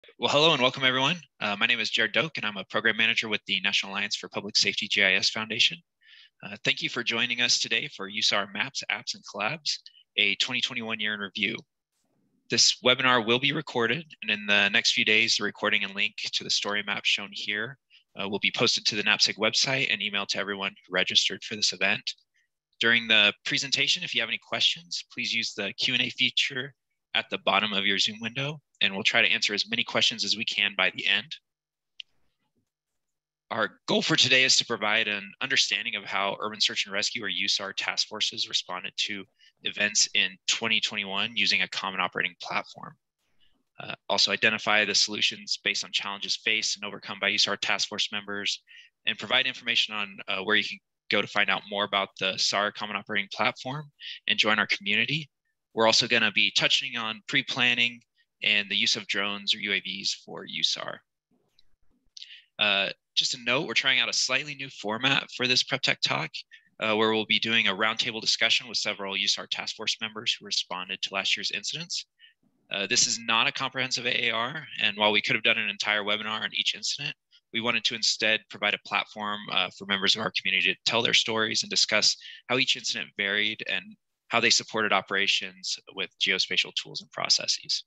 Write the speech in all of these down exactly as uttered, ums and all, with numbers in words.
Well, hello and welcome everyone. Uh, my name is Jared Doke and I'm a program manager with the National Alliance for Public Safety G I S Foundation. Uh, thank you for joining us today for U S A R Maps, Apps, and Collabs, a twenty twenty-one year in review. This webinar will be recorded, and in the next few days, the recording and link to the story map shown here uh, will be posted to the N A P S G website and emailed to everyone who registered for this event. During the presentation, if you have any questions, please use the Q and A feature at the bottom of your Zoom window, and we'll try to answer as many questions as we can by the end. Our goal for today is to provide an understanding of how Urban Search and Rescue, or U S A R, task forces responded to events in twenty twenty-one using a common operating platform. Uh, also identify the solutions based on challenges faced and overcome by U S A R task force members, and provide information on uh, where you can go to find out more about the S A R common operating platform and join our community. We're also going to be touching on pre-planning and the use of drones or U A Vs for U S A R. Uh, just a note, we're trying out a slightly new format for this Prep Tech Talk, uh, where we'll be doing a roundtable discussion with several U S A R task force members who responded to last year's incidents. Uh, this is not a comprehensive A A R, and while we could have done an entire webinar on each incident, we wanted to instead provide a platform uh, for members of our community to tell their stories and discuss how each incident varied and how they supported operations with geospatial tools and processes.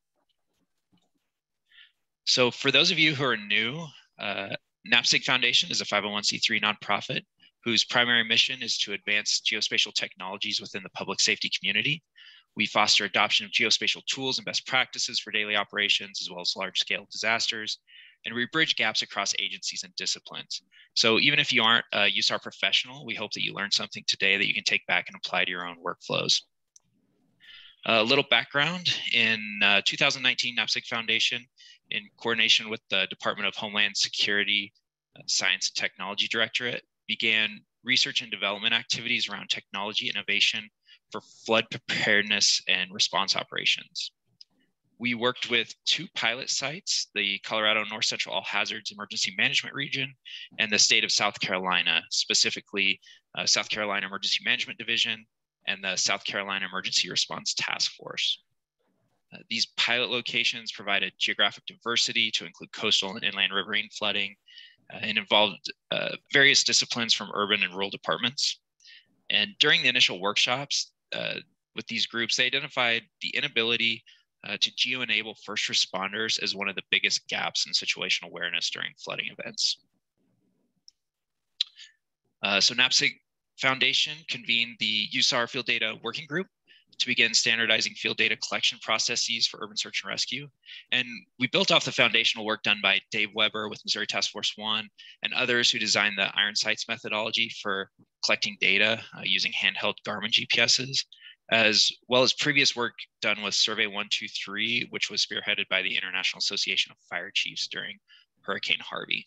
So for those of you who are new, uh, N A P S G Foundation is a five oh one c three nonprofit whose primary mission is to advance geospatial technologies within the public safety community. We foster adoption of geospatial tools and best practices for daily operations, as well as large-scale disasters, and we bridge gaps across agencies and disciplines. So even if you aren't a U S A R professional, we hope that you learned something today that you can take back and apply to your own workflows. A little background, in uh, two thousand nineteen, N A P S G Foundation, in coordination with the Department of Homeland Security, uh, Science and Technology Directorate, began research and development activities around technology innovation for flood preparedness and response operations. We worked with two pilot sites, the Colorado North Central All Hazards Emergency Management Region and the state of South Carolina, specifically uh, South Carolina Emergency Management Division and the South Carolina Emergency Response Task Force. Uh, these pilot locations provided geographic diversity to include coastal and inland riverine flooding uh, and involved uh, various disciplines from urban and rural departments. And during the initial workshops uh, with these groups, they identified the inability uh, to geo-enable first responders as one of the biggest gaps in situational awareness during flooding events. Uh, so N A P S G Foundation convened the U S A R Field Data Working Group to begin standardizing field data collection processes for urban search and rescue. And we built off the foundational work done by Dave Weber with Missouri Task Force One and others who designed the Iron Sights methodology for collecting data uh, using handheld Garmin G P Ss, as well as previous work done with Survey one two three, which was spearheaded by the International Association of Fire Chiefs during Hurricane Harvey.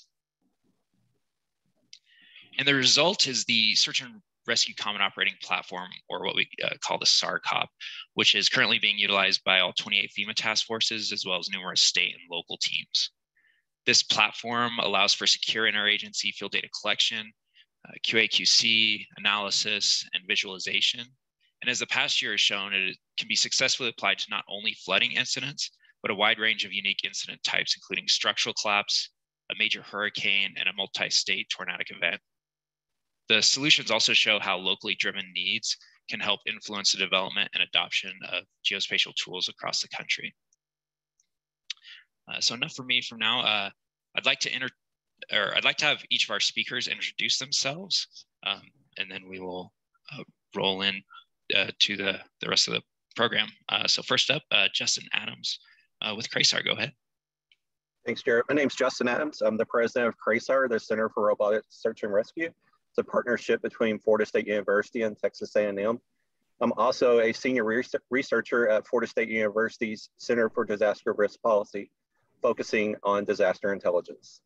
And the result is the Search and Rescue Common Operating Platform, or what we uh, call the SARCOP, which is currently being utilized by all twenty-eight FEMA task forces, as well as numerous state and local teams. This platform allows for secure interagency field data collection, uh, Q A Q C, analysis, and visualization. And as the past year has shown, it can be successfully applied to not only flooding incidents, but a wide range of unique incident types, including structural collapse, a major hurricane, and a multi-state tornadic event. The solutions also show how locally driven needs can help influence the development and adoption of geospatial tools across the country. Uh, so enough for me from now. Uh, I'd like to enter, or I'd like to have each of our speakers introduce themselves, um, and then we will uh, roll in uh, to the, the rest of the program. Uh, so first up, uh, Justin Adams uh, with CRASAR, go ahead. Thanks, Jared. My name's Justin Adams. I'm the president of CRASAR, the Center for Robotic Search and Rescue. It's a partnership between Florida State University and Texas A and M. I'm also a senior researcher at Florida State University's Center for Disaster Risk Policy, focusing on disaster intelligence.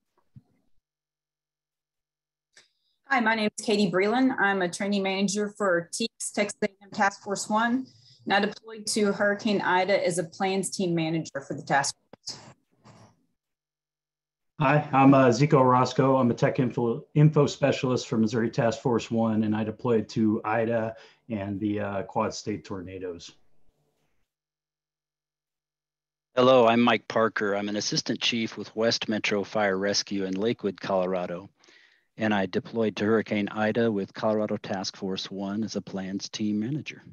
Hi, my name is Katie Breland. I'm a training manager for TEEX, Texas A and M Task Force One, and I deployed to Hurricane Ida as a plans team manager for the task force. Hi, I'm uh, Zico Orozco. I'm a tech info, info specialist for Missouri Task Force One, and I deployed to Ida and the uh, Quad State tornadoes. Hello, I'm Mike Parker. I'm an assistant chief with West Metro Fire Rescue in Lakewood, Colorado. And I deployed to Hurricane Ida with Colorado Task Force One as a plans team manager.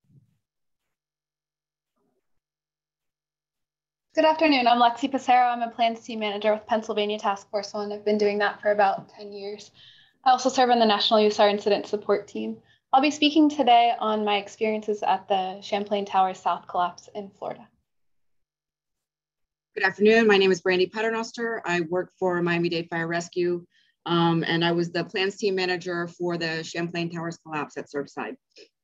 Good afternoon, I'm Lexi Passaro. I'm a plans team manager with Pennsylvania Task Force One. I've been doing that for about ten years. I also serve on the National U S R Incident Support Team. I'll be speaking today on my experiences at the Champlain Towers South Collapse in Florida. Good afternoon, my name is Brandy Paternoster. I work for Miami-Dade Fire Rescue, um, and I was the plans team manager for the Champlain Towers collapse at Surfside.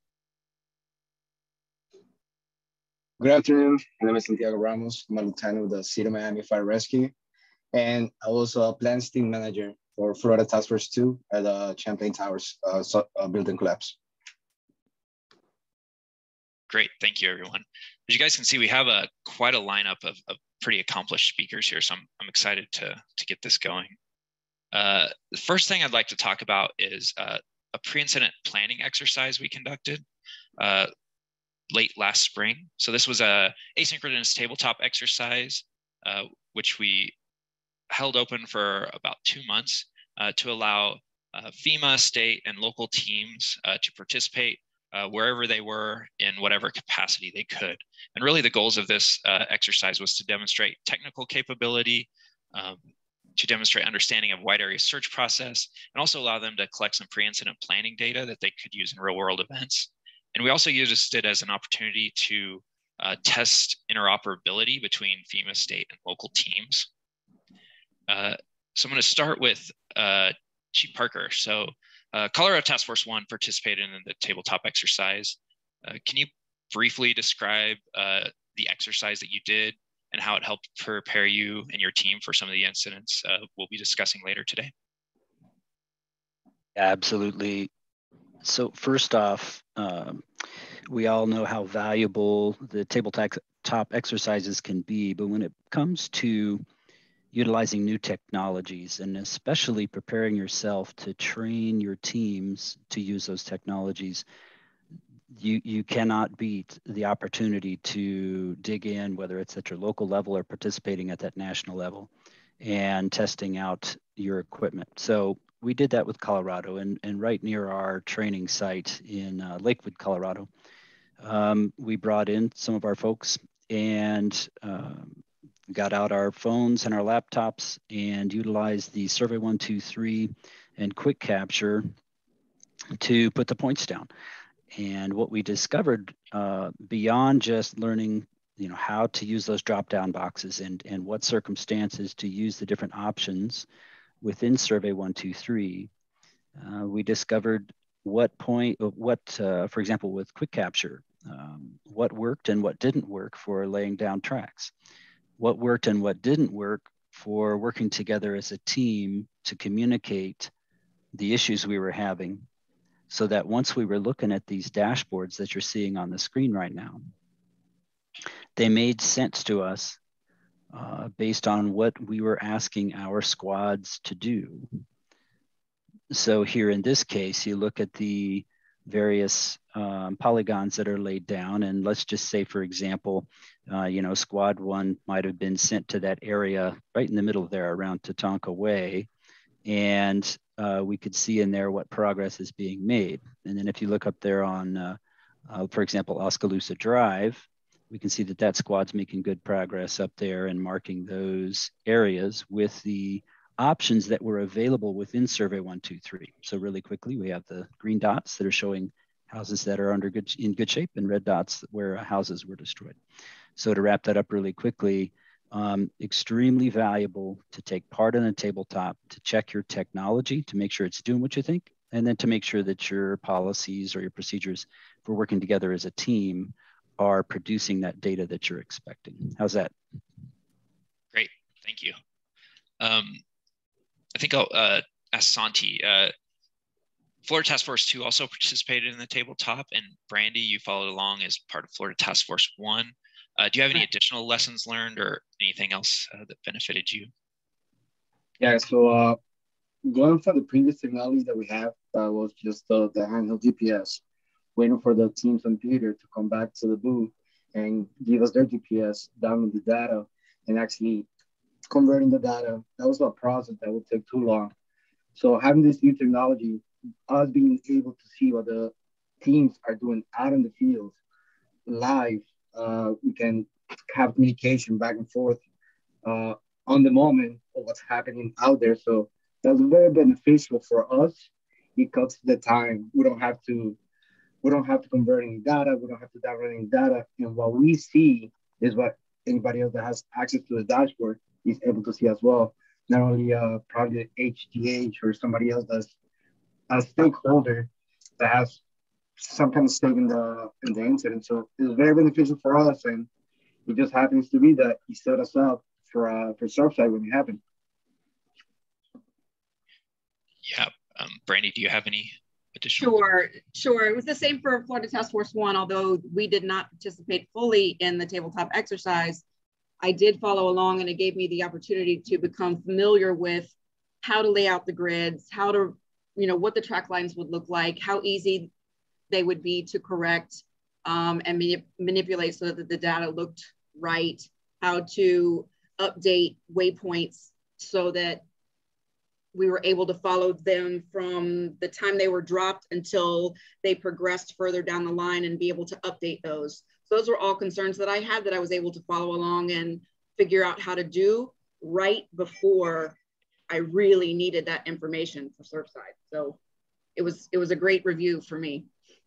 Good afternoon, my name is Santiago Ramos. I'm a lieutenant with the City of Miami Fire Rescue, and I was a plans team manager for Florida Task Force Two at the Champlain Towers uh, so, uh, building collapse. Great, thank you, everyone. As you guys can see, we have a quite a lineup of, of pretty accomplished speakers here, so I'm, I'm excited to, to get this going. Uh, the first thing I'd like to talk about is uh, a pre-incident planning exercise we conducted uh, late last spring. So this was a asynchronous tabletop exercise, uh, which we held open for about two months uh, to allow uh, FEMA, state, and local teams uh, to participate uh, wherever they were in whatever capacity they could. And really the goals of this uh, exercise was to demonstrate technical capability, um, to demonstrate understanding of wide area search process, and also allow them to collect some pre-incident planning data that they could use in real world events. And we also used it as an opportunity to uh, test interoperability between FEMA, state, and local teams. Uh, so I'm going to start with uh, Chief Parker. So uh, Colorado Task Force One participated in the tabletop exercise. Uh, can you briefly describe uh, the exercise that you did and how it helped prepare you and your team for some of the incidents uh, we'll be discussing later today? Absolutely. So first off, um, we all know how valuable the tabletop top exercises can be, but when it comes to utilizing new technologies and especially preparing yourself to train your teams to use those technologies, you, you cannot beat the opportunity to dig in, whether it's at your local level or participating at that national level and testing out your equipment. So we did that with Colorado, and, and right near our training site in uh, Lakewood, Colorado. Um, we brought in some of our folks and um, got out our phones and our laptops and utilized the Survey one two three and Quick Capture to put the points down. And what we discovered uh, beyond just learning, you know, how to use those drop-down boxes and, and what circumstances to use the different options within Survey one two three, uh, we discovered what point, what, uh, for example, with Quick Capture, um, what worked and what didn't work for laying down tracks, what worked and what didn't work for working together as a team to communicate the issues we were having, so that once we were looking at these dashboards that you're seeing on the screen right now, they made sense to us Uh, based on what we were asking our squads to do. So here in this case, you look at the various um, polygons that are laid down, and let's just say, for example, uh, you know, squad one might have been sent to that area right in the middle there around Tatanka Way, and uh, we could see in there what progress is being made. And then if you look up there on, uh, uh, for example, Oskaloosa Drive, we can see that that squad's making good progress up there and marking those areas with the options that were available within Survey one two three. So really quickly, we have the green dots that are showing houses that are under good, in good shape, and red dots where houses were destroyed. So to wrap that up really quickly, um, extremely valuable to take part in a tabletop, to check your technology, to make sure it's doing what you think, and then to make sure that your policies or your procedures for working together as a team are producing that data that you're expecting. How's that? Great, thank you. Um, I think I'll uh, ask Santi. Uh, Florida Task Force Two also participated in the tabletop, and Brandy, you followed along as part of Florida Task Force One. Uh, do you have any additional lessons learned or anything else uh, that benefited you? Yeah, so uh, going from the previous technology that we have, that was just uh, the handheld G P S, waiting for the teams on theater to come back to the booth and give us their G P S, download the data, and actually converting the data. That was a process that would take too long. So having this new technology, us being able to see what the teams are doing out in the field live, uh, we can have communication back and forth uh, on the moment of what's happening out there. So that's very beneficial for us. It cuts the time. We don't have to we don't have to convert any data. We don't have to download any data. And what we see is what anybody else that has access to the dashboard is able to see as well. Not only uh, probably H D H or somebody else that's a stakeholder that has some kind of stake in the in the incident. So it's very beneficial for us, and it just happens to be that he set us up for uh, for Surfside when it happened. Yeah, um, Brandy, do you have any additional? Sure, sure. It was the same for Florida Task Force One, although we did not participate fully in the tabletop exercise. I did follow along, and it gave me the opportunity to become familiar with how to lay out the grids, how to, you know, what the track lines would look like, how easy they would be to correct um, and manip manipulate so that the data looked right, how to update waypoints so that we were able to follow them from the time they were dropped until they progressed further down the line and be able to update those. So those were all concerns that I had that I was able to follow along and figure out how to do right before I really needed that information for Surfside. So it was, it was a great review for me.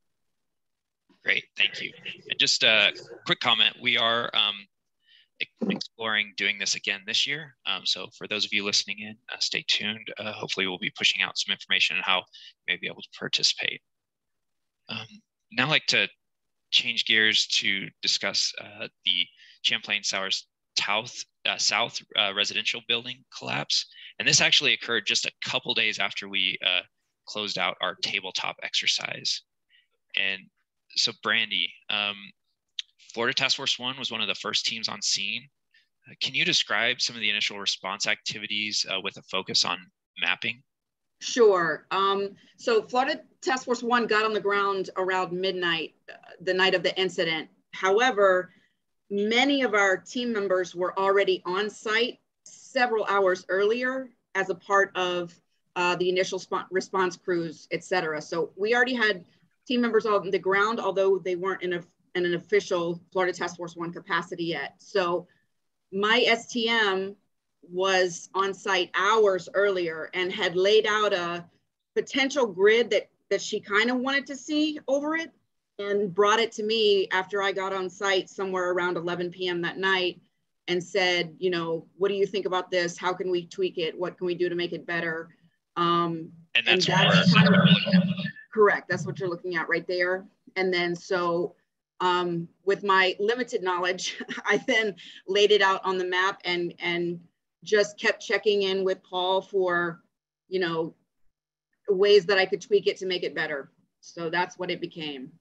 Great, thank you. And just a quick comment, we are um, exploring doing this again this year. Um, so for those of you listening in, uh, stay tuned. Uh, hopefully we'll be pushing out some information on how you may be able to participate. Um, now I'd like to change gears to discuss uh, the Champlain South, uh, South uh, residential building collapse. And this actually occurred just a couple days after we uh, closed out our tabletop exercise. And so Brandy, um, Florida Task Force One was one of the first teams on scene. Uh, can you describe some of the initial response activities uh, with a focus on mapping? Sure. Um, so Florida Task Force One got on the ground around midnight, uh, the night of the incident. However, many of our team members were already on site several hours earlier as a part of uh, the initial response crews, et cetera. So we already had team members on the ground, although they weren't in, a, in an official Florida Task Force One capacity yet. So my S T M was on site hours earlier and had laid out a potential grid that, that she kind of wanted to see over it and brought it to me after I got on site somewhere around eleven P M that night and said, you know, what do you think about this? How can we tweak it? What can we do to make it better? Um, and that's, and that's kind of, correct. That's what you're looking at right there. And then so um, with my limited knowledge, I then laid it out on the map and, and just kept checking in with Paul for, you know, ways that I could tweak it to make it better. So that's what it became.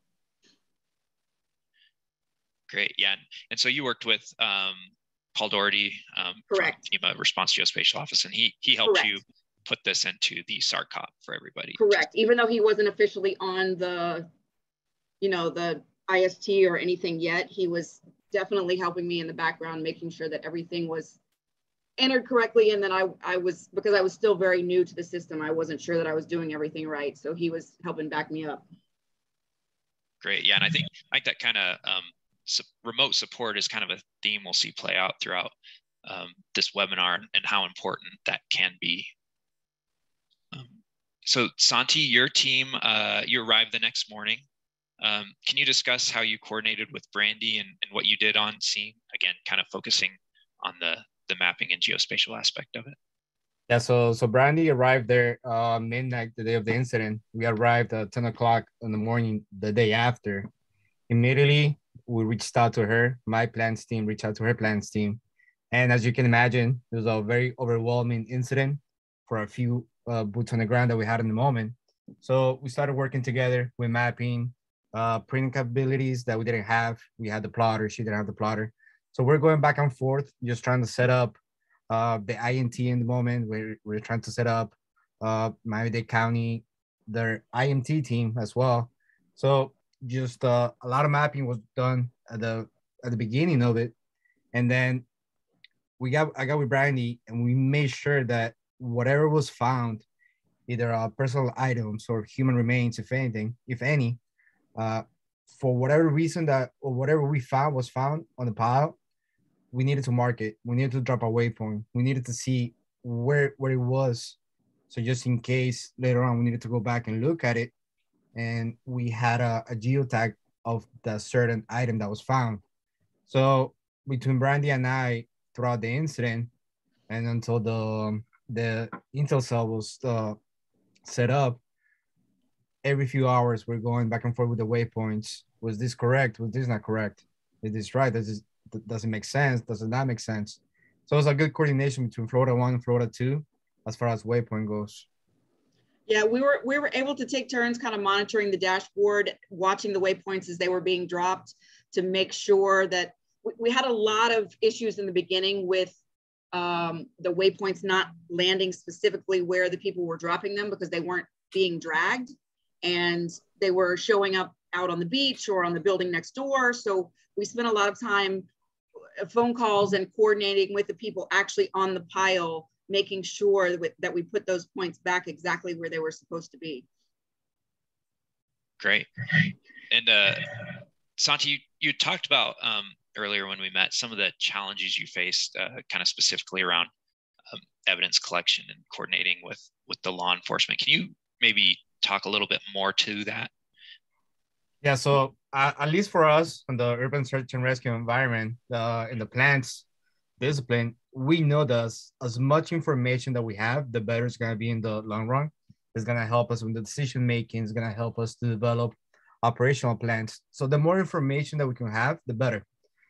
Great, yeah. And so you worked with um, Paul Doherty um, Correct. from FEMA Response Geospatial Office, and he, he helped Correct. you put this into the SARCOP for everybody. Correct, even though he wasn't officially on the, you know, the I S T or anything yet, he was definitely helping me in the background, making sure that everything was entered correctly. And then I, I was, because I was still very new to the system, I wasn't sure that I was doing everything right. So he was helping back me up. Great, yeah, and I think, I think that kind of um, su remote support is kind of a theme we'll see play out throughout um, this webinar and how important that can be. Um, so Santi, your team, uh, you arrived the next morning. Um, can you discuss how you coordinated with Brandy and, and what you did on scene? Again, kind of focusing on the, the mapping and geospatial aspect of it. Yeah, so so Brandy arrived there uh, midnight the day of the incident. We arrived at ten o'clock in the morning the day after. Immediately, we reached out to her. My plans team reached out to her plans team. And as you can imagine, it was a very overwhelming incident for a few uh, boots on the ground that we had in the moment. So we started working together with mapping, uh, printing capabilities that we didn't have. We had the plotter, she didn't have the plotter. So we're going back and forth, just trying to set up uh, the I N T in the moment. We're, we're trying to set up uh, Miami-Dade County, their I M T team as well. So just uh, a lot of mapping was done at the at the beginning of it. And then we got, I got with Brandy, and we made sure that whatever was found, either uh, personal items or human remains, if anything, if any, uh, for whatever reason that, or whatever we found was found on the pile, we needed to mark it. We needed to drop a waypoint. We needed to see where, where it was. So just in case later on we needed to go back and look at it, and we had a, a geotag of the certain item that was found. So between Brandy and I, throughout the incident and until the the intel cell was uh, set up, every few hours we're going back and forth with the waypoints. Was this correct? Was this not correct? Is this right? Does this, does it make sense? Does it not make sense? So it's a good coordination between Florida one and Florida two as far as waypoint goes. Yeah, we were we were able to take turns kind of monitoring the dashboard, watching the waypoints as they were being dropped to make sure that we, we had a lot of issues in the beginning with um, the waypoints not landing specifically where the people were dropping them because they weren't being dragged and they were showing up out on the beach or on the building next door. So we spent a lot of time phone calls and coordinating with the people actually on the pile, making sure that we put those points back exactly where they were supposed to be. Great. And uh, Santi, you, you talked about um, earlier when we met some of the challenges you faced uh, kind of specifically around um, evidence collection and coordinating with, with the law enforcement. Can you maybe talk a little bit more to that? Yeah, so uh, at least for us in the urban search and rescue environment, uh, in the plants discipline, we know that as, as much information that we have, the better it's going to be in the long run. It's going to help us with the decision making. It's going to help us to develop operational plans. So the more information that we can have, the better.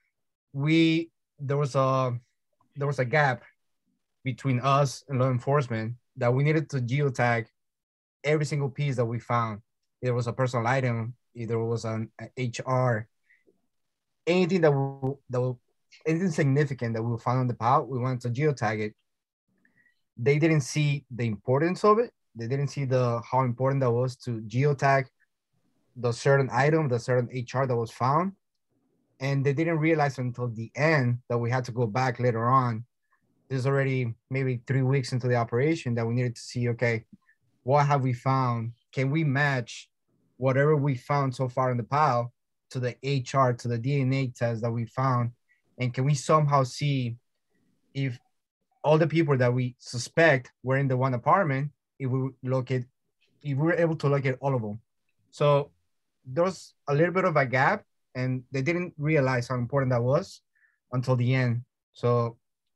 We there was a there was a gap between us and law enforcement that we needed to geotag every single piece that we found. It was a personal item, either it was an H R, anything that we, that we, anything significant that we found on the pile, we wanted to geotag it. They didn't see the importance of it. They didn't see the how important that was to geotag the certain item, the certain H R that was found. And they didn't realize until the end that we had to go back later on. This is already maybe three weeks into the operation that we needed to see, okay, what have we found? Can we match whatever we found so far in the pile to the H R, to the D N A test that we found? And can we somehow see if all the people that we suspect were in the one apartment, if we locate, if we were able to locate all of them? So there was a little bit of a gap, and they didn't realize how important that was until the end. So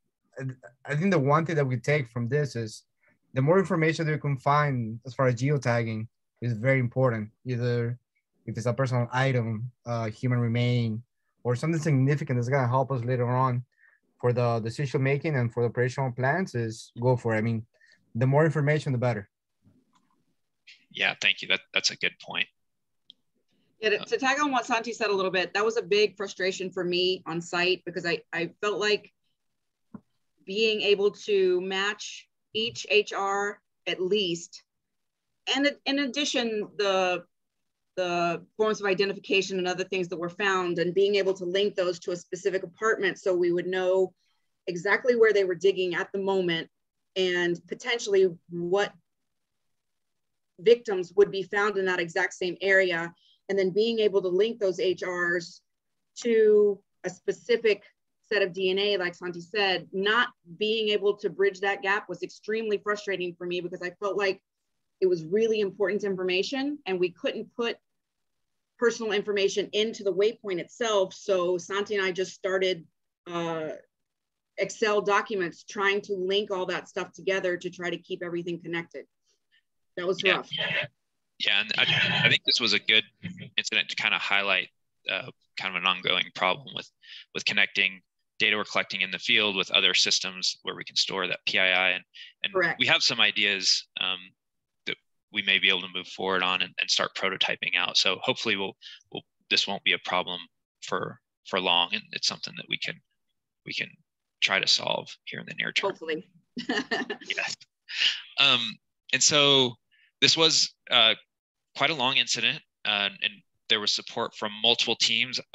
I think the one thing that we take from this is the more information that we can find as far as geotagging is very important. Either if it's a personal item, uh, human remain, or something significant that's gonna help us later on for the decision making and for the operational plans, is go for it. I mean, the more information, the better. Yeah, thank you. That, that's a good point. Yeah, to, to tag on what Santi said a little bit, that was a big frustration for me on site because I, I felt like being able to match each H R at least, and in addition, the, the forms of identification and other things that were found, and being able to link those to a specific apartment so we would know exactly where they were digging at the moment and potentially what victims would be found in that exact same area. And then being able to link those H Rs to a specific set of D N A, like Santi said, not being able to bridge that gap was extremely frustrating for me because I felt like it was really important information and we couldn't put personal information into the waypoint itself. So Santi and I just started uh, Excel documents trying to link all that stuff together to try to keep everything connected. That was rough. Yeah. Yeah, and I, I think this was a good incident to kind of highlight uh, kind of an ongoing problem with with connecting data we're collecting in the field with other systems where we can store that P I I. And, and we have some ideas um, that we may be able to move forward on and, and start prototyping out. So hopefully we'll, we'll this won't be a problem for for long, and it's something that we can we can try to solve here in the near term. Hopefully. Yes. Um, and so this was uh, quite a long incident, uh, and there was support from multiple teams. I,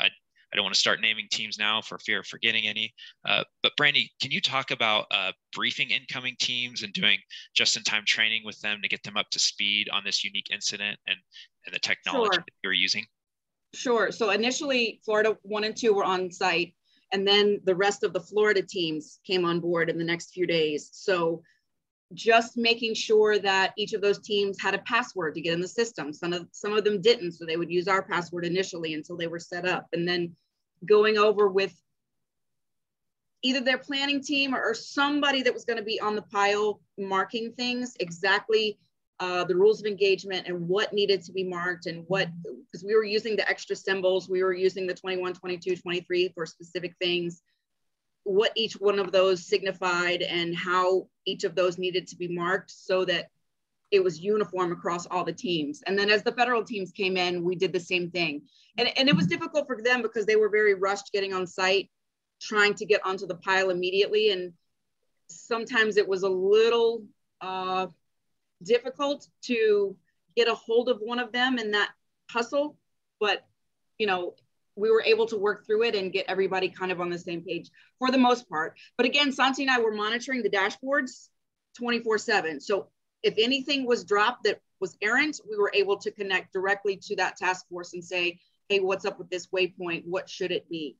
I don't want to start naming teams now for fear of forgetting any. Uh, but Brandy, can you talk about uh, briefing incoming teams and doing just-in-time training with them to get them up to speed on this unique incident and, and the technology Sure. that you're using? Sure. So initially, Florida one and two were on site, and then the rest of the Florida teams came on board in the next few days. So just making sure that each of those teams had a password to get in the system. Some of, some of them didn't, so they would use our password initially until they were set up. And then going over with either their planning team or, or somebody that was gonna be on the pile marking things, exactly uh, the rules of engagement and what needed to be marked and what, because we were using the extra symbols, we were using the twenty-one, twenty-two, twenty-three for specific things, what each one of those signified and how each of those needed to be marked so that it was uniform across all the teams. And then as the federal teams came in, we did the same thing. And, and it was difficult for them because they were very rushed getting on site, trying to get onto the pile immediately. And sometimes it was a little uh, difficult to get a hold of one of them in that hustle, but you know, we were able to work through it and get everybody kind of on the same page for the most part. But again, Santi and I were monitoring the dashboards twenty-four seven. So if anything was dropped that was errant, we were able to connect directly to that task force and say, hey, what's up with this waypoint? What should it be?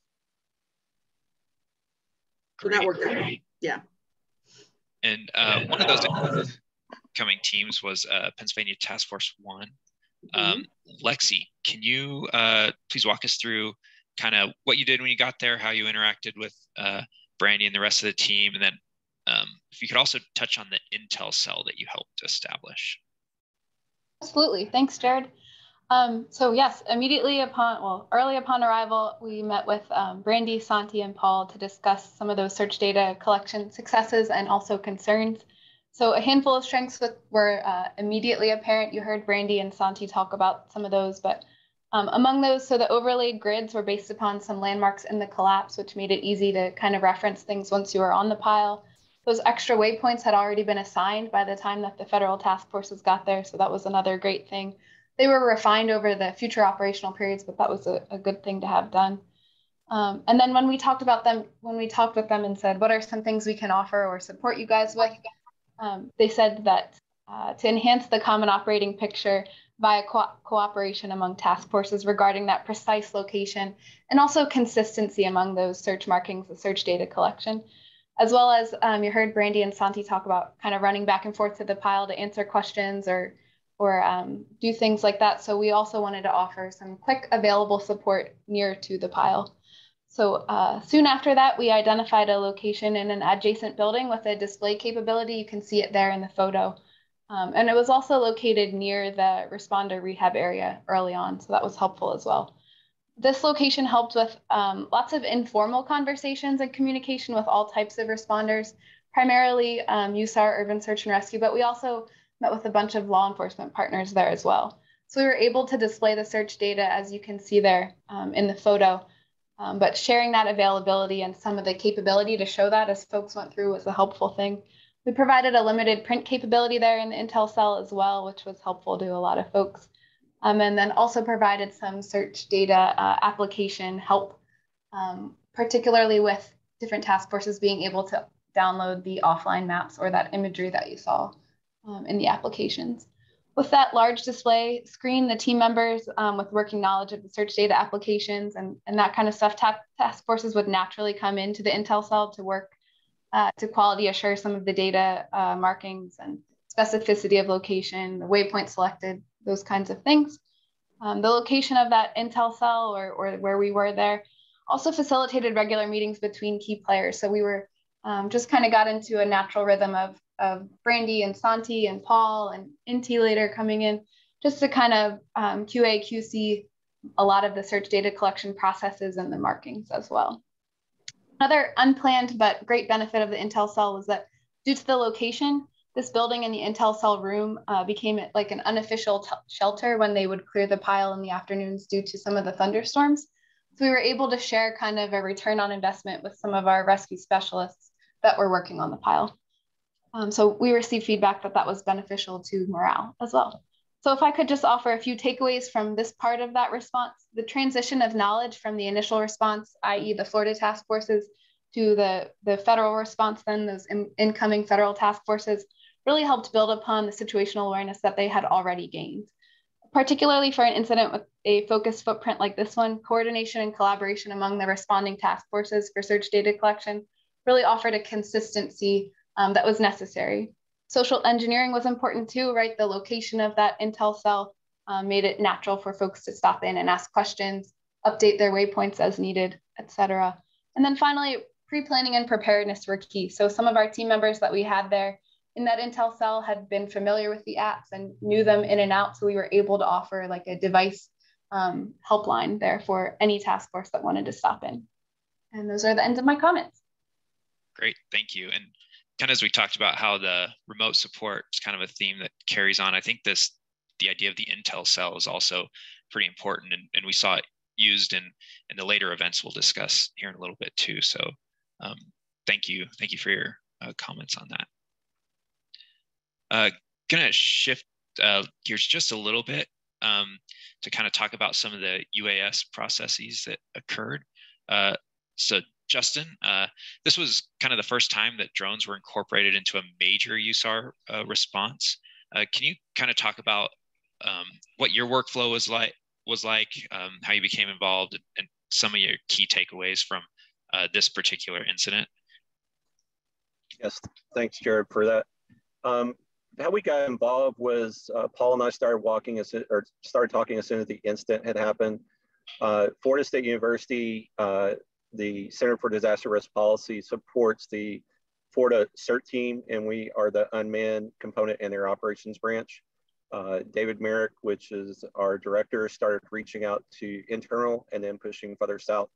So that worked out. Yeah. And uh, one of those incoming teams was uh, Pennsylvania Task Force One. Um, mm-hmm. Lexi, can you uh, please walk us through kind of what you did when you got there, how you interacted with uh, Brandy and the rest of the team, and then um, if you could also touch on the intel cell that you helped establish. Absolutely. Thanks, Jared. Um, so yes, immediately upon, well, early upon arrival, we met with um, Brandy, Santi, and Paul to discuss some of those search data collection successes and also concerns. So a handful of strengths were uh, immediately apparent. You heard Brandy and Santi talk about some of those, but um, among those, so the overlaid grids were based upon some landmarks in the collapse, which made it easy to kind of reference things once you were on the pile. Those extra waypoints had already been assigned by the time that the federal task forces got there, so that was another great thing. They were refined over the future operational periods, but that was a, a good thing to have done. Um, and then when we talked about them, when we talked with them and said, what are some things we can offer or support you guys with? Um, they said that uh, to enhance the common operating picture via co cooperation among task forces regarding that precise location and also consistency among those search markings, the search data collection, as well as um, you heard Brandy and Santi talk about kind of running back and forth to the pile to answer questions or, or um, do things like that. So we also wanted to offer some quick available support near to the pile. So uh, soon after that, we identified a location in an adjacent building with a display capability. You can see it there in the photo. Um, and it was also located near the responder rehab area early on, so that was helpful as well. This location helped with um, lots of informal conversations and communication with all types of responders, primarily um, U S A R, Urban Search and Rescue, but we also met with a bunch of law enforcement partners there as well. So we were able to display the search data, as you can see there um, in the photo. Um, but sharing that availability and some of the capability to show that as folks went through was a helpful thing. We provided a limited print capability there in the intel cell as well, which was helpful to a lot of folks. Um, and then also provided some search data uh, application help, um, particularly with different task forces being able to download the offline maps or that imagery that you saw um, in the applications. With that large display screen, the team members um, with working knowledge of the search data applications and, and that kind of stuff, ta task forces would naturally come into the intel cell to work uh, to quality assure some of the data uh, markings and specificity of location, the waypoint selected, those kinds of things. Um, the location of that intel cell or, or where we were there also facilitated regular meetings between key players. So we were um, just kind of got into a natural rhythm of of Brandy and Santi and Paul and Inti later coming in just to kind of um, Q A, Q C a lot of the search data collection processes and the markings as well. Another unplanned but great benefit of the intel cell was that due to the location, this building in the intel cell room uh, became like an unofficial shelter when they would clear the pile in the afternoons due to some of the thunderstorms. So we were able to share kind of a return on investment with some of our rescue specialists that were working on the pile. Um, so we received feedback that that was beneficial to morale as well. So if I could just offer a few takeaways from this part of that response, the transition of knowledge from the initial response, that is the Florida task forces, to the, the federal response, then those in, incoming federal task forces, really helped build upon the situational awareness that they had already gained. Particularly for an incident with a focused footprint like this one, coordination and collaboration among the responding task forces for search data collection really offered a consistency um, that was necessary. Social engineering was important too, right? The location of that intel cell um, made it natural for folks to stop in and ask questions, update their waypoints as needed, et cetera. And then finally, pre-planning and preparedness were key. So some of our team members that we had there in that intel cell had been familiar with the apps and knew them in and out. So we were able to offer like a device um, helpline there for any task force that wanted to stop in. And those are the ends of my comments. Great, thank you. And kind of as we talked about how the remote support is kind of a theme that carries on, I think this, the idea of the intel cell is also pretty important. And, and we saw it used in, in the later events we'll discuss here in a little bit too. So um, thank you. Thank you for your uh, comments on that. Uh, gonna shift uh, gears just a little bit um, to kind of talk about some of the U A S processes that occurred. Uh, so Justin, uh, this was kind of the first time that drones were incorporated into a major U S A R uh, response. Uh, can you kind of talk about um, what your workflow was like, was like, um, how you became involved, and, and some of your key takeaways from uh, this particular incident? Yes, thanks, Jared, for that. Um, how we got involved was uh, Paul and I started walking as or started talking as soon as the incident had happened. Uh, Florida State University, uh, the Center for Disaster Risk Policy, supports the Florida CERT team, and we are the unmanned component in their operations branch. Uh, David Merrick, which is our director, started reaching out to internal and then pushing further south.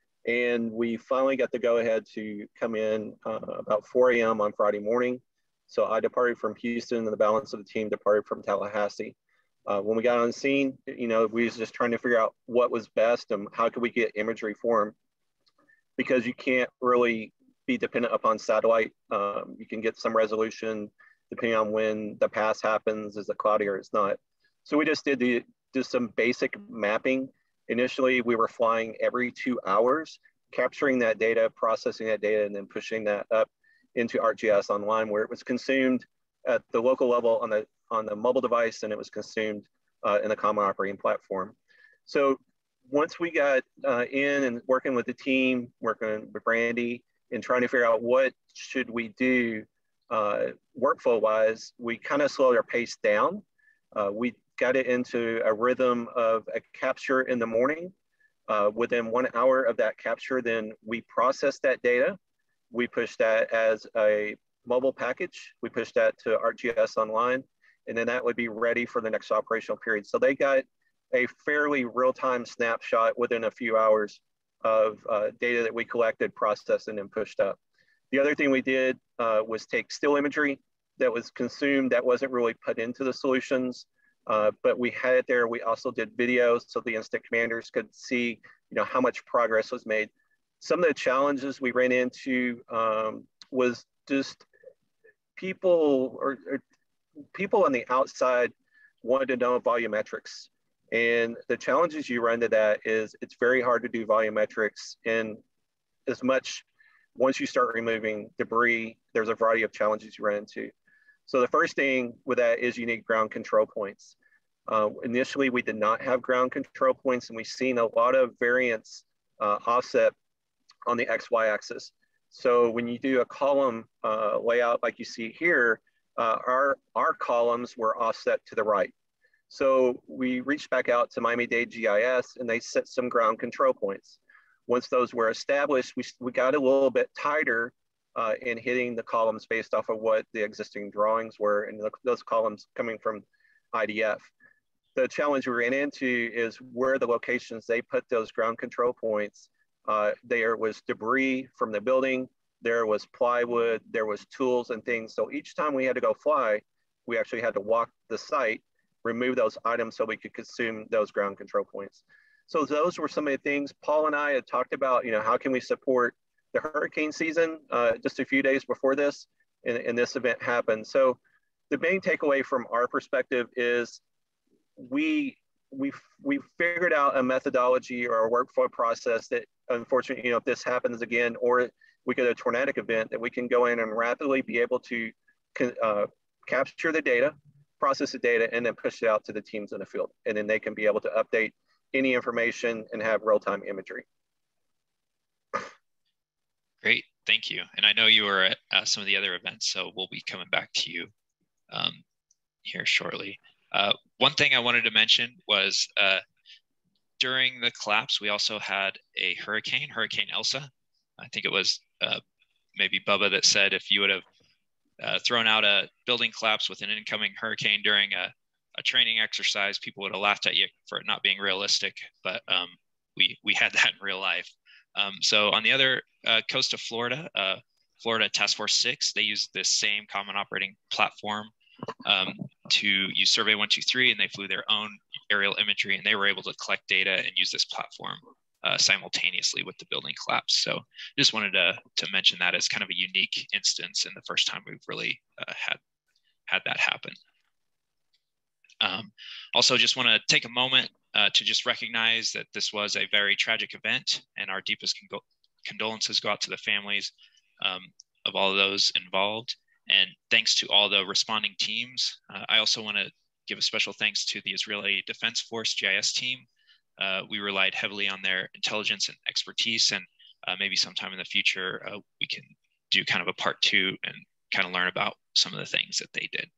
And we finally got the go ahead to come in uh, about four A M on Friday morning. So I departed from Houston and the balance of the team departed from Tallahassee. Uh, when we got on the scene, you know, we was just trying to figure out what was best and how could we get imagery for them, because you can't really be dependent upon satellite. Um, you can get some resolution depending on when the pass happens, is it cloudy or it's not. So we just did the, just some basic mapping. Initially, we were flying every two hours, capturing that data, processing that data, and then pushing that up into ArcGIS Online, where it was consumed at the local level on the on the mobile device, and it was consumed uh, in the common operating platform. So once we got uh, in and working with the team, working with Brandy, and trying to figure out what should we do uh, workflow-wise, we kind of slowed our pace down. Uh, we got it into a rhythm of a capture in the morning. Uh, within one hour of that capture, then we processed that data. We pushed that as a mobile package. We pushed that to ArcGIS Online, and then that would be ready for the next operational period. So they got a fairly real-time snapshot within a few hours of uh, data that we collected, processed, and then pushed up. The other thing we did uh, was take still imagery that was consumed that wasn't really put into the solutions, uh, but we had it there. We also did videos so the incident commanders could see, you know, how much progress was made. Some of the challenges we ran into um, was just people or, or people on the outside wanted to know volumetrics. And the challenges you run to that is it's very hard to do volumetrics in as much, once you start removing debris, there's a variety of challenges you run into. So the first thing with that is you need ground control points. Uh, initially, we did not have ground control points, and we've seen a lot of variance uh, offset on the X Y axis. So when you do a column uh, layout like you see here, uh, our, our columns were offset to the right. So we reached back out to Miami-Dade G I S, and they set some ground control points. Once those were established, we, we got a little bit tighter uh, in hitting the columns based off of what the existing drawings were, and the, those columns coming from I D F. The challenge we ran into is where the locations they put those ground control points. Uh, there was debris from the building, there was plywood, there was tools and things. So each time we had to go fly, we actually had to walk the site, remove those items so we could consume those ground control points. So those were some of the things Paul and I had talked about, you know, how can we support the hurricane season uh, just a few days before this, and, and this event happened. So the main takeaway from our perspective is we we we figured out a methodology or a workflow process that, unfortunately, you know, if this happens again, or we get a tornadic event, that we can go in and rapidly be able to uh, capture the data, process the data, and then push it out to the teams in the field. And then they can be able to update any information and have real-time imagery. Great, thank you. And I know you were at uh, some of the other events, so we'll be coming back to you um, here shortly. Uh, one thing I wanted to mention was uh, during the collapse, we also had a hurricane, Hurricane Elsa. I think it was uh, maybe Bubba that said if you would have uh, thrown out a building collapse with an incoming hurricane during a, a training exercise, people would have laughed at you for it not being realistic, but um, we, we had that in real life. Um, so on the other uh, coast of Florida, uh, Florida Task Force six, they use this same common operating platform um, to use Survey one two three, and they flew their own aerial imagery, and they were able to collect data and use this platform uh, simultaneously with the building collapse. So just wanted to, to mention that as kind of a unique instance and the first time we've really uh, had, had that happen. Um, also just want to take a moment uh, to just recognize that this was a very tragic event, and our deepest con condolences go out to the families um, of all of those involved. And thanks to all the responding teams. Uh, I also want to give a special thanks to the Israeli Defense Force G I S team. Uh, we relied heavily on their intelligence and expertise, and uh, maybe sometime in the future, uh, we can do kind of a part two and kind of learn about some of the things that they did.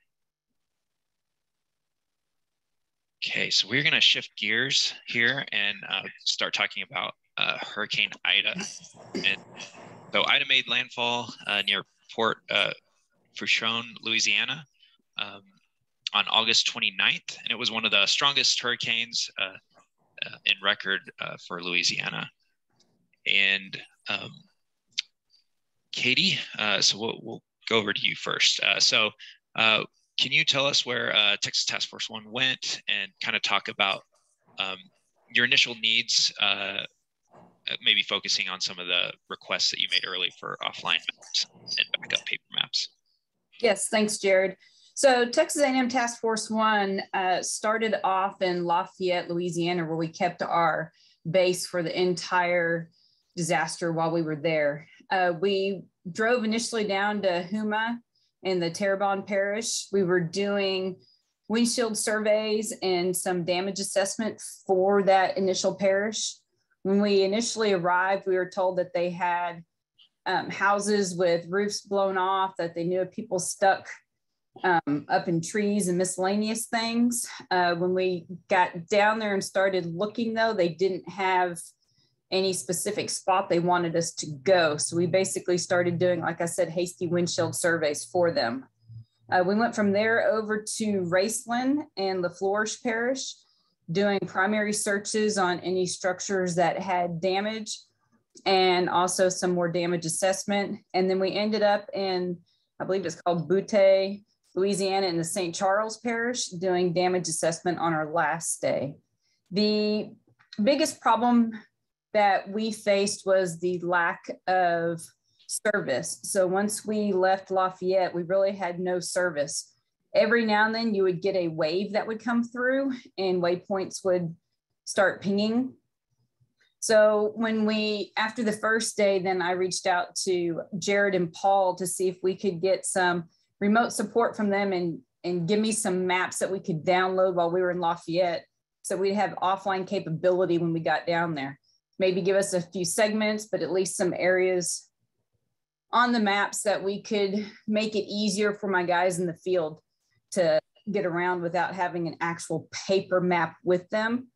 Okay, so we're gonna shift gears here and uh, start talking about uh, Hurricane Ida. And so Ida made landfall uh, near Port uh, Fourchon, Louisiana, um, on August twenty-ninth, and it was one of the strongest hurricanes uh, uh, in record uh, for Louisiana. And um, Katie, uh, so we'll, we'll go over to you first. Uh, so uh, can you tell us where uh, Texas Task Force One went, and kind of talk about um, your initial needs, uh, maybe focusing on some of the requests that you made early for offline maps and backup paper maps? Yes, thanks, Jared. So Texas A and M Task Force One uh, started off in Lafayette, Louisiana, where we kept our base for the entire disaster while we were there. Uh, we drove initially down to Huma in the Terrebonne Parish. We were doing windshield surveys and some damage assessment for that initial parish. When we initially arrived, we were told that they had Um, houses with roofs blown off, that they knew of people stuck um, up in trees and miscellaneous things. Uh, when we got down there and started looking, though, they didn't have any specific spot they wanted us to go. So we basically started doing, like I said, hasty windshield surveys for them. Uh, we went from there over to Raceland and La Florish Parish, doing primary searches on any structures that had damage, and also some more damage assessment. And then we ended up in, I believe it's called Butte, Louisiana, in the Saint Charles Parish, doing damage assessment on our last day. The biggest problem that we faced was the lack of service. So once we left Lafayette, we really had no service. Every now and then you would get a wave that would come through and waypoints would start pinging. So when we, after the first day, then I reached out to Jared and Paul to see if we could get some remote support from them and, and give me some maps that we could download while we were in Lafayette, so we'd have offline capability when we got down there. Maybe give us a few segments, but at least some areas on the maps that we could make it easier for my guys in the field to get around without having an actual paper map with them.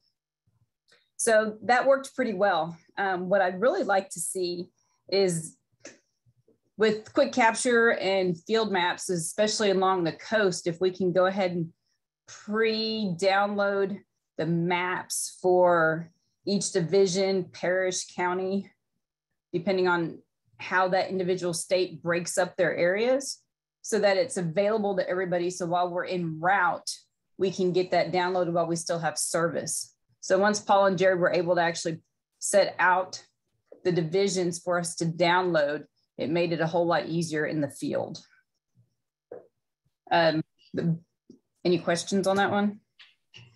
So that worked pretty well. Um, what I'd really like to see is, with quick capture and field maps, especially along the coast, if we can go ahead and pre-download the maps for each division, parish, county, depending on how that individual state breaks up their areas, so that it's available to everybody. So while we're en route, we can get that downloaded while we still have service. So once Paul and Jared were able to actually set out the divisions for us to download, it made it a whole lot easier in the field. Um, any questions on that one?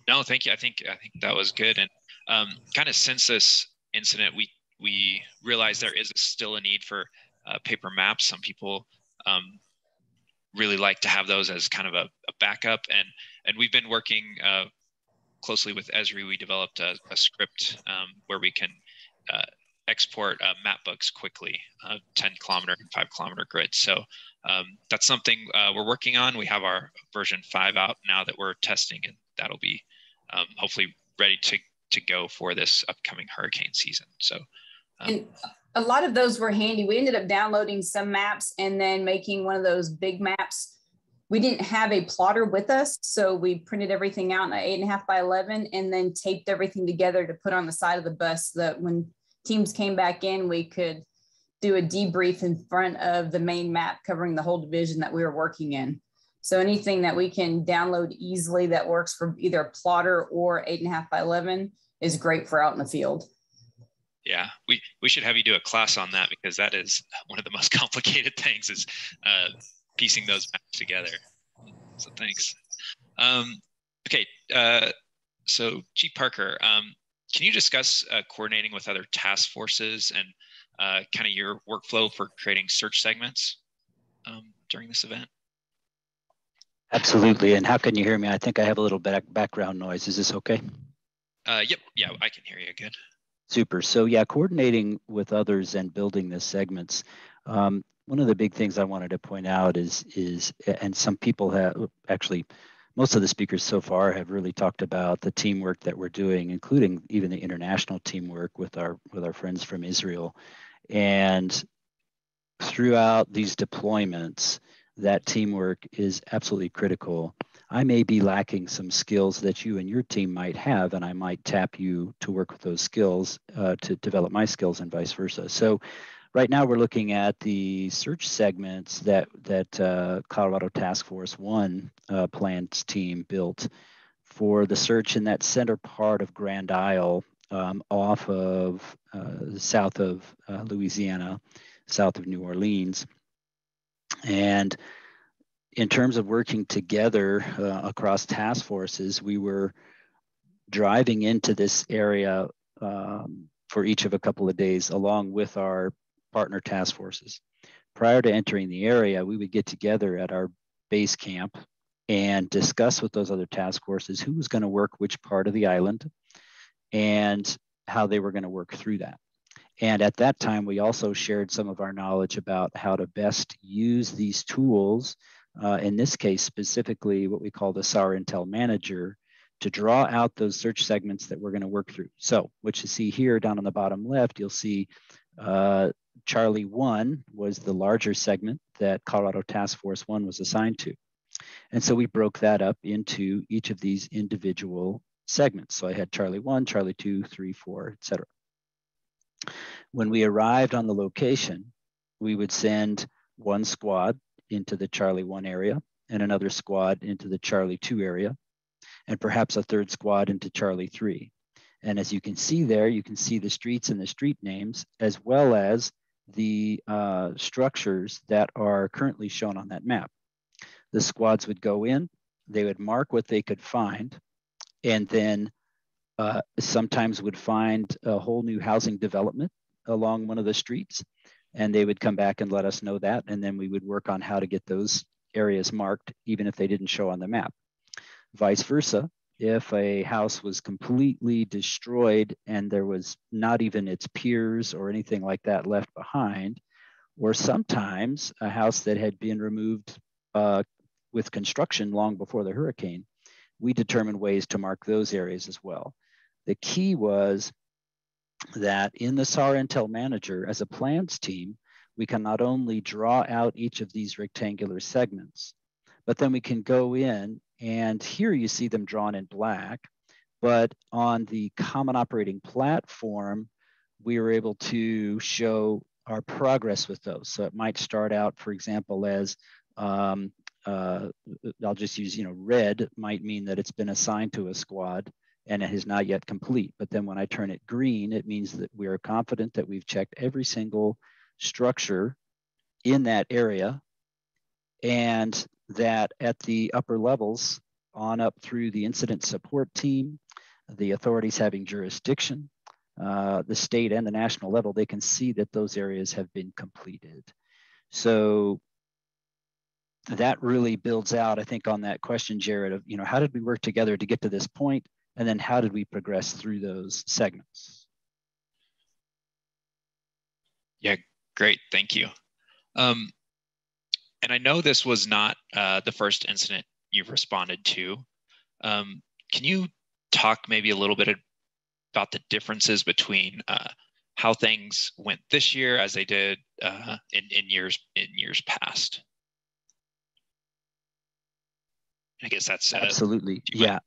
No, thank you. I think I think that was good. And um, kind of since this incident, we we realized there is still a need for uh, paper maps. Some people um, really like to have those as kind of a, a backup, and and we've been working uh, closely with Esri. We developed a, a script um, where we can uh, export uh, map books quickly, uh, ten kilometer and five kilometer grids. So um, that's something uh, we're working on. We have our version five out now that we're testing, and that'll be um, hopefully ready to, to go for this upcoming hurricane season. So um, and a lot of those were handy. We ended up downloading some maps and then making one of those big maps. We didn't have a plotter with us, so we printed everything out in an eight and a half by eleven and then taped everything together to put on the side of the bus so that when teams came back in, we could do a debrief in front of the main map covering the whole division that we were working in. So anything that we can download easily that works for either a plotter or eight and a half by eleven is great for out in the field. Yeah, we, we should have you do a class on that, because that is one of the most complicated things, is uh, piecing those maps together. So thanks. Um, okay, uh, so Chief Parker, um, can you discuss uh, coordinating with other task forces and uh, kind of your workflow for creating search segments um, during this event? Absolutely. And how can you hear me? I think I have a little back background noise. Is this okay? Uh, yep. Yeah, I can hear you good. Super. So yeah, coordinating with others and building the segments. Um, one of the big things I wanted to point out is, is, and some people have actually, most of the speakers so far have really talked about the teamwork that we're doing, including even the international teamwork with our, with our friends from Israel. And throughout these deployments, that teamwork is absolutely critical. I may be lacking some skills that you and your team might have, and I might tap you to work with those skills uh, to develop my skills and vice versa. So right now we're looking at the search segments that, that uh, Colorado Task Force One uh, plans team built for the search in that center part of Grand Isle um, off of uh, south of uh, Louisiana, south of New Orleans. And in terms of working together uh, across task forces, we were driving into this area um, for each of a couple of days along with our partner task forces. Prior to entering the area, we would get together at our base camp and discuss with those other task forces who was going to work which part of the island and how they were going to work through that. And at that time, we also shared some of our knowledge about how to best use these tools, uh, in this case, specifically what we call the S A R Intel Manager, to draw out those search segments that we're going to work through. So what you see here down on the bottom left, you'll see uh, Charlie one was the larger segment that Colorado Task Force One was assigned to. And so we broke that up into each of these individual segments. So I had Charlie one, Charlie two, three, four, et cetera. When we arrived on the location, we would send one squad into the Charlie one area and another squad into the Charlie two area, and perhaps a third squad into Charlie three. And as you can see there, you can see the streets and the street names, as well as the uh, structures that are currently shown on that map. The squads would go in, they would mark what they could find, and then uh, sometimes would find a whole new housing development along one of the streets, and they would come back and let us know that, and then we would work on how to get those areas marked, even if they didn't show on the map. Vice versa, if a house was completely destroyed and there was not even its piers or anything like that left behind, or sometimes a house that had been removed uh, with construction long before the hurricane, we determined ways to mark those areas as well. The key was that in the S A R Intel Manager, as a plans team, we can not only draw out each of these rectangular segments, but then we can go in, and here you see them drawn in black, but on the common operating platform, we were able to show our progress with those. So it might start out, for example, as um, uh, I'll just use, you know, red might mean that it's been assigned to a squad and it is not yet complete. But then when I turn it green, it means that we are confident that we've checked every single structure in that area, and that at the upper levels, on up through the incident support team, the authorities having jurisdiction, uh, the state and the national level, they can see that those areas have been completed. So that really builds out, I think, on that question, Jared, of, you know, how did we work together to get to this point? And then how did we progress through those segments? Yeah, great, thank you. Um, and I know this was not uh, the first incident you've responded to. Um, can you talk maybe a little bit about the differences between uh, how things went this year as they did uh, in, in years in years past? I guess that's uh, absolutely, yeah,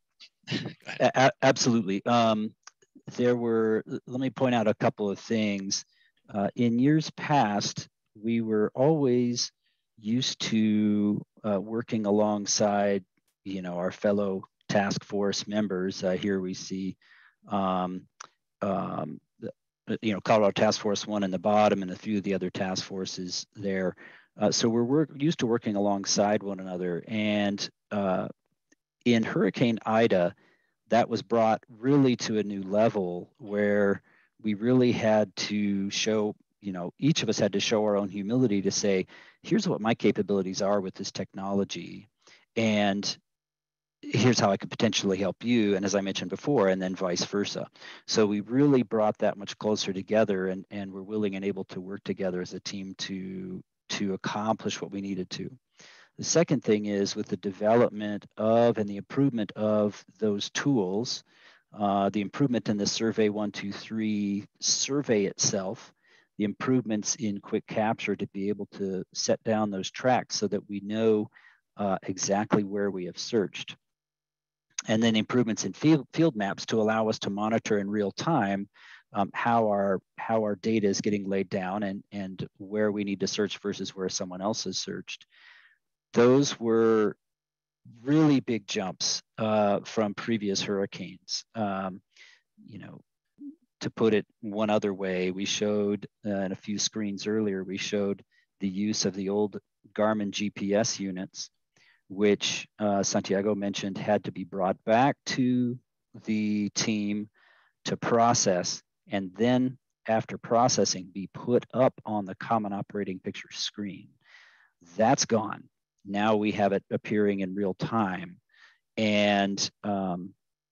a absolutely. Um, there were, let me point out a couple of things. Uh, in years past, we were always used to uh, working alongside, you know, our fellow task force members. Uh, here we see, um, um, the, you know, Colorado Task Force One in the bottom, and a few of the other task forces there. Uh, so we're work, used to working alongside one another. And uh, in Hurricane Ida, that was brought really to a new level where we really had to show, you know, each of us had to show our own humility to say, here's what my capabilities are with this technology, and here's how I could potentially help you. And as I mentioned before, and then vice versa. So we really brought that much closer together, and, and we're willing and able to work together as a team to, to accomplish what we needed to. The second thing is with the development of and the improvement of those tools, uh, the improvement in the Survey one two three survey itself, the improvements in quick capture to be able to set down those tracks so that we know uh, exactly where we have searched. And then improvements in field, field maps to allow us to monitor in real time um, how our how our data is getting laid down, and, and where we need to search versus where someone else has searched. Those were really big jumps uh, from previous hurricanes. Um, you know, to put it one other way, we showed uh, in a few screens earlier, we showed the use of the old Garmin G P S units, which uh, Santiago mentioned had to be brought back to the team to process, and then after processing, be put up on the common operating picture screen. That's gone. Now we have it appearing in real time. And um,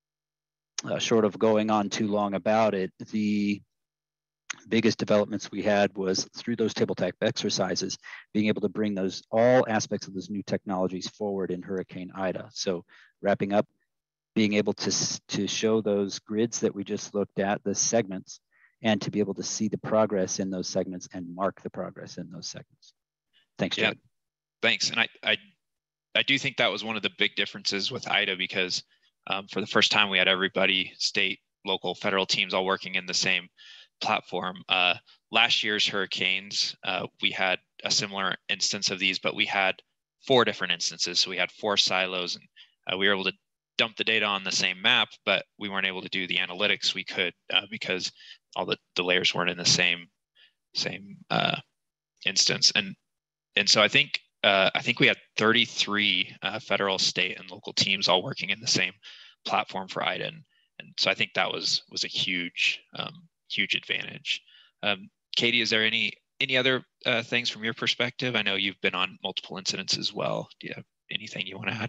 uh, short of going on too long about it, the biggest developments we had was through those tabletop exercises, being able to bring those all aspects of those new technologies forward in Hurricane Ida. So wrapping up, being able to, to show those grids that we just looked at, the segments, and to be able to see the progress in those segments and mark the progress in those segments. Thanks, Jared. Yeah. Thanks. And I, I, I do think that was one of the big differences with Ida, because um, for the first time we had everybody, state, local, federal teams all working in the same platform. Uh, last year's hurricanes, uh, we had a similar instance of these, but we had four different instances. So we had four silos, and uh, we were able to dump the data on the same map, but we weren't able to do the analytics we could uh, because all the, the layers weren't in the same same uh, instance. And and so I think Uh, I think we had thirty-three uh, federal, state, and local teams all working in the same platform for Ida, and, and so I think that was was a huge, um, huge advantage. Um, Katie, is there any any other uh, things from your perspective? I know you've been on multiple incidents as well. Do you have anything you want to add?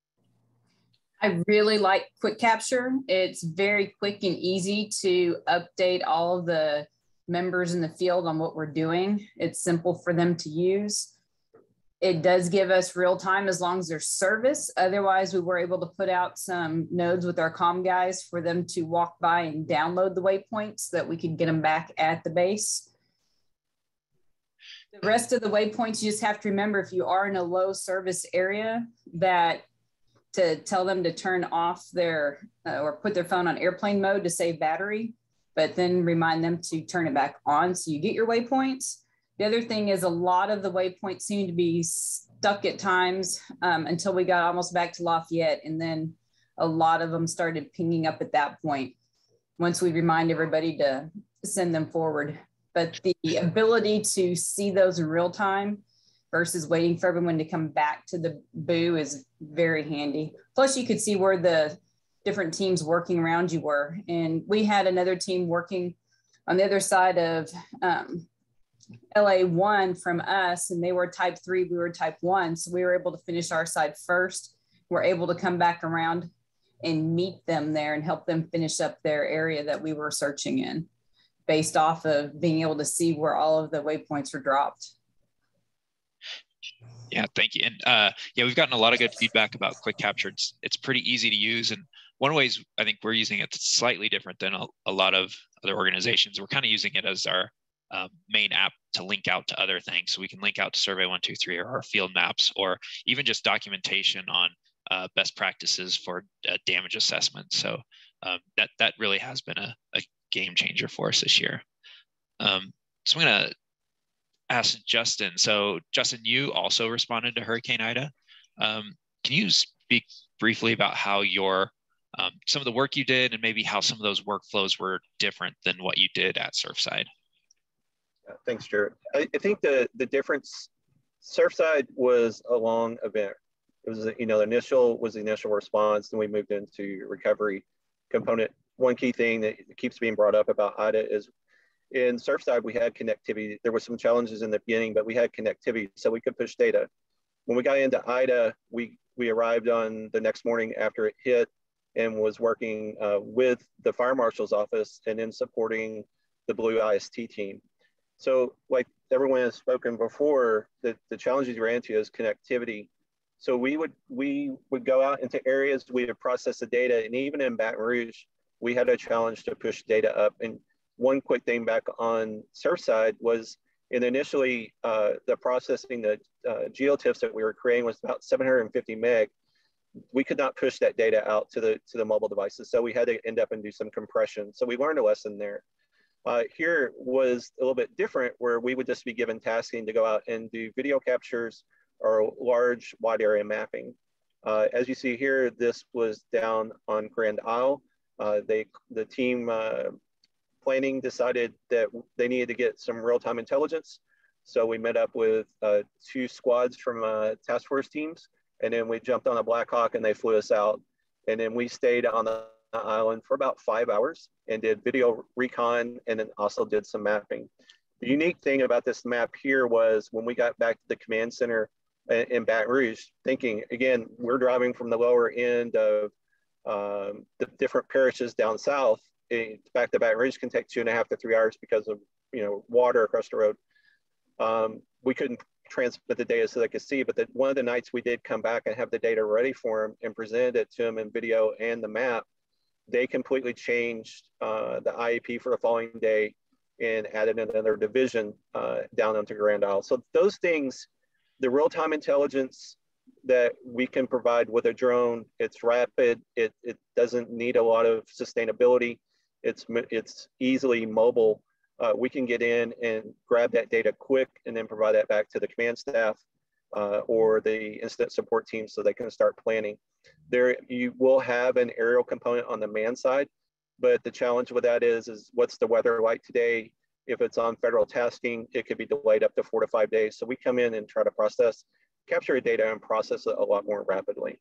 I really like quick capture. It's very quick and easy to update all of the members in the field on what we're doing. It's simple for them to use. It does give us real time as long as there's service. Otherwise, we were able to put out some nodes with our comm guys for them to walk by and download the waypoints so that we could get them back at the base. The rest of the waypoints, you just have to remember, if you are in a low service area, that to tell them to turn off their uh, or put their phone on airplane mode to save battery, but then remind them to turn it back on so you get your waypoints. The other thing is a lot of the waypoints seem to be stuck at times um, until we got almost back to Lafayette. And then a lot of them started pinging up at that point once we remind everybody to send them forward. But the ability to see those in real time versus waiting for everyone to come back to the booth is very handy. Plus you could see where the different teams working around you were. And we had another team working on the other side of um, L A one from us, and they were type three, we were type one. So we were able to finish our side first. We're able to come back around and meet them there and help them finish up their area that we were searching in, based off of being able to see where all of the waypoints were dropped. Yeah, thank you. And uh, yeah, we've gotten a lot of good feedback about Quick Capture. It's, it's pretty easy to use. And one of the ways I think we're using it that's slightly different than a, a lot of other organizations. We're kind of using it as our um, main app to link out to other things. So we can link out to Survey one two three or our field maps, or even just documentation on uh, best practices for uh, damage assessment. So um, that, that really has been a, a game changer for us this year. Um, so I'm going to ask Justin. So Justin, you also responded to Hurricane Ida. Um, can you speak briefly about how your um, some of the work you did, and maybe how some of those workflows were different than what you did at Surfside? Yeah, thanks, Jared. I, I think the the difference, Surfside was a long event. It was, you know, the initial was the initial response, then we moved into recovery component. One key thing that keeps being brought up about Ida is in Surfside, we had connectivity. There were some challenges in the beginning, but we had connectivity, so we could push data. When we got into Ida, we, we arrived on the next morning after it hit and was working uh, with the fire marshal's office and then supporting the Blue I S T team. So like everyone has spoken before, the, the challenges you ran into is connectivity. So we would, we would go out into areas, we would process the data, and even in Baton Rouge, we had a challenge to push data up. And one quick thing back on Surfside was in initially uh, the processing, the uh, geotiffs that we were creating was about seven hundred fifty meg. We could not push that data out to the to the mobile devices, so we had to end up and do some compression. So we learned a lesson there. Uh, here was a little bit different, where we would just be given tasking to go out and do video captures or large wide area mapping. Uh, as you see here, this was down on Grand Isle. Uh, they the team uh, planning decided that they needed to get some real-time intelligence. So we met up with uh, two squads from uh, task force teams, and then we jumped on a Black Hawk and they flew us out. And then we stayed on the island for about five hours and did video recon, and then also did some mapping. The unique thing about this map here was when we got back to the command center in Baton Rouge, thinking, again, we're driving from the lower end of um, the different parishes down south. Back to Baton Rouge can take two and a half to three hours because of, you know, water across the road. Um, we couldn't transmit the data so they could see, but the, one of the nights we did come back and have the data ready for them and presented it to them in video and the map, they completely changed uh, the I E P for the following day and added another division uh, down onto Grand Isle. So those things, the real-time intelligence that we can provide with a drone, it's rapid, it, it doesn't need a lot of sustainability, it's, it's easily mobile. Uh, we can get in and grab that data quick and then provide that back to the command staff uh, or the incident support team so they can start planning. There, you will have an aerial component on the man side, but the challenge with that is, is what's the weather like today? If it's on federal tasking, it could be delayed up to four to five days. So we come in and try to process, capture the data and process it a lot more rapidly.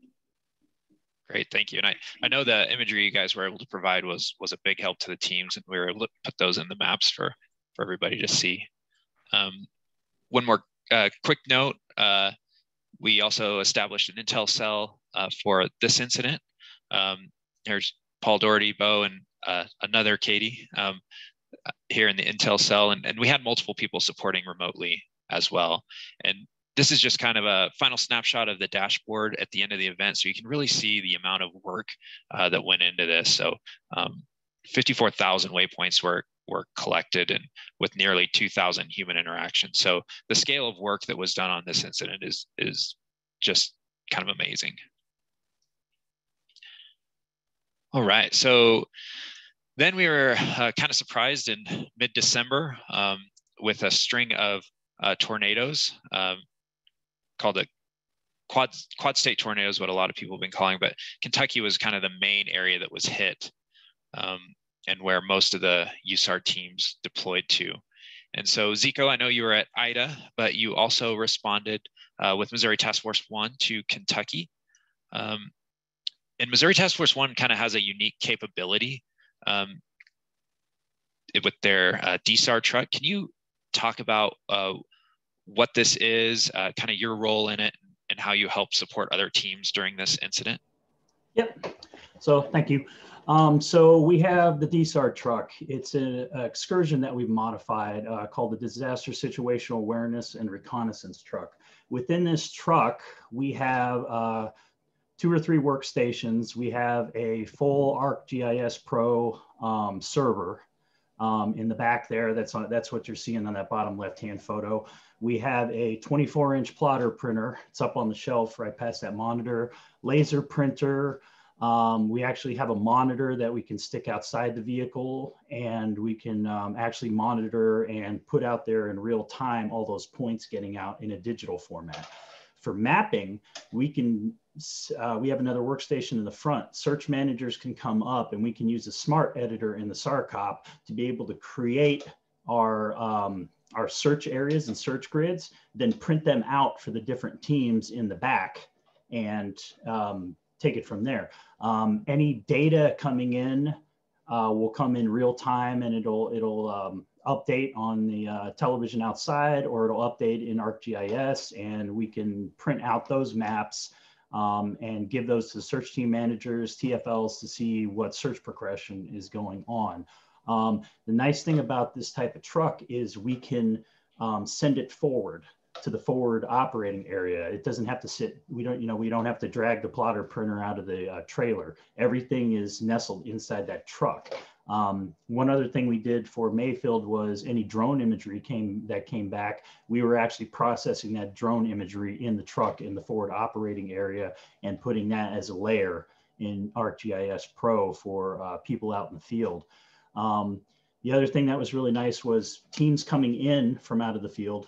Great, thank you. And I, I know the imagery you guys were able to provide was was a big help to the teams, and we were able to put those in the maps for, for everybody to see. Um, one more uh, quick note, uh, we also established an intel cell uh, for this incident. Um, there's Paul Doherty, Bo, and uh, another Katie um, here in the intel cell, and, and we had multiple people supporting remotely as well. And this is just kind of a final snapshot of the dashboard at the end of the event, so you can really see the amount of work uh, that went into this. So um, fifty-four thousand waypoints were, were collected, and with nearly two thousand human interactions. So the scale of work that was done on this incident is, is just kind of amazing. All right, so then we were uh, kind of surprised in mid-December um, with a string of uh, tornadoes. Um, called a quad quad state tornado is what a lot of people have been calling, but Kentucky was kind of the main area that was hit um, and where most of the U S A R teams deployed to. And so Zico, I know you were at Ida, but you also responded uh, with Missouri Task Force One to Kentucky. Um, and Missouri Task Force One kind of has a unique capability um, with their uh, D S A R truck. Can you talk about uh, what this is, uh, kind of your role in it, and how you help support other teams during this incident? Yep. So thank you. Um, so we have the D S A R truck. It's an excursion that we've modified uh, called the Disaster Situational Awareness and Reconnaissance Truck. Within this truck, we have uh, two or three workstations. We have a full ArcGIS Pro um, server um, in the back there. That's, on, that's what you're seeing on that bottom left-hand photo. We have a twenty-four inch plotter printer. It's up on the shelf right past that monitor. Laser printer. Um, we actually have a monitor that we can stick outside the vehicle, and we can um, actually monitor and put out there in real time all those points getting out in a digital format. For mapping, we can uh, we have another workstation in the front. Search managers can come up, and we can use a smart editor in the SARCOP to be able to create our um, our search areas and search grids, then print them out for the different teams in the back, and um, take it from there. Um, any data coming in uh, will come in real time, and it'll it'll um, update on the uh, television outside, or it'll update in ArcGIS, and we can print out those maps um, and give those to the search team managers, T F Ls, to see what search progression is going on. Um, the nice thing about this type of truck is we can um, send it forward to the forward operating area. It doesn't have to sit, we don't, you know, we don't have to drag the plotter printer out of the uh, trailer. Everything is nestled inside that truck. Um, one other thing we did for Mayfield was any drone imagery came that came back, we were actually processing that drone imagery in the truck in the forward operating area and putting that as a layer in ArcGIS Pro for uh, people out in the field. Um, the other thing that was really nice was teams coming in from out of the field.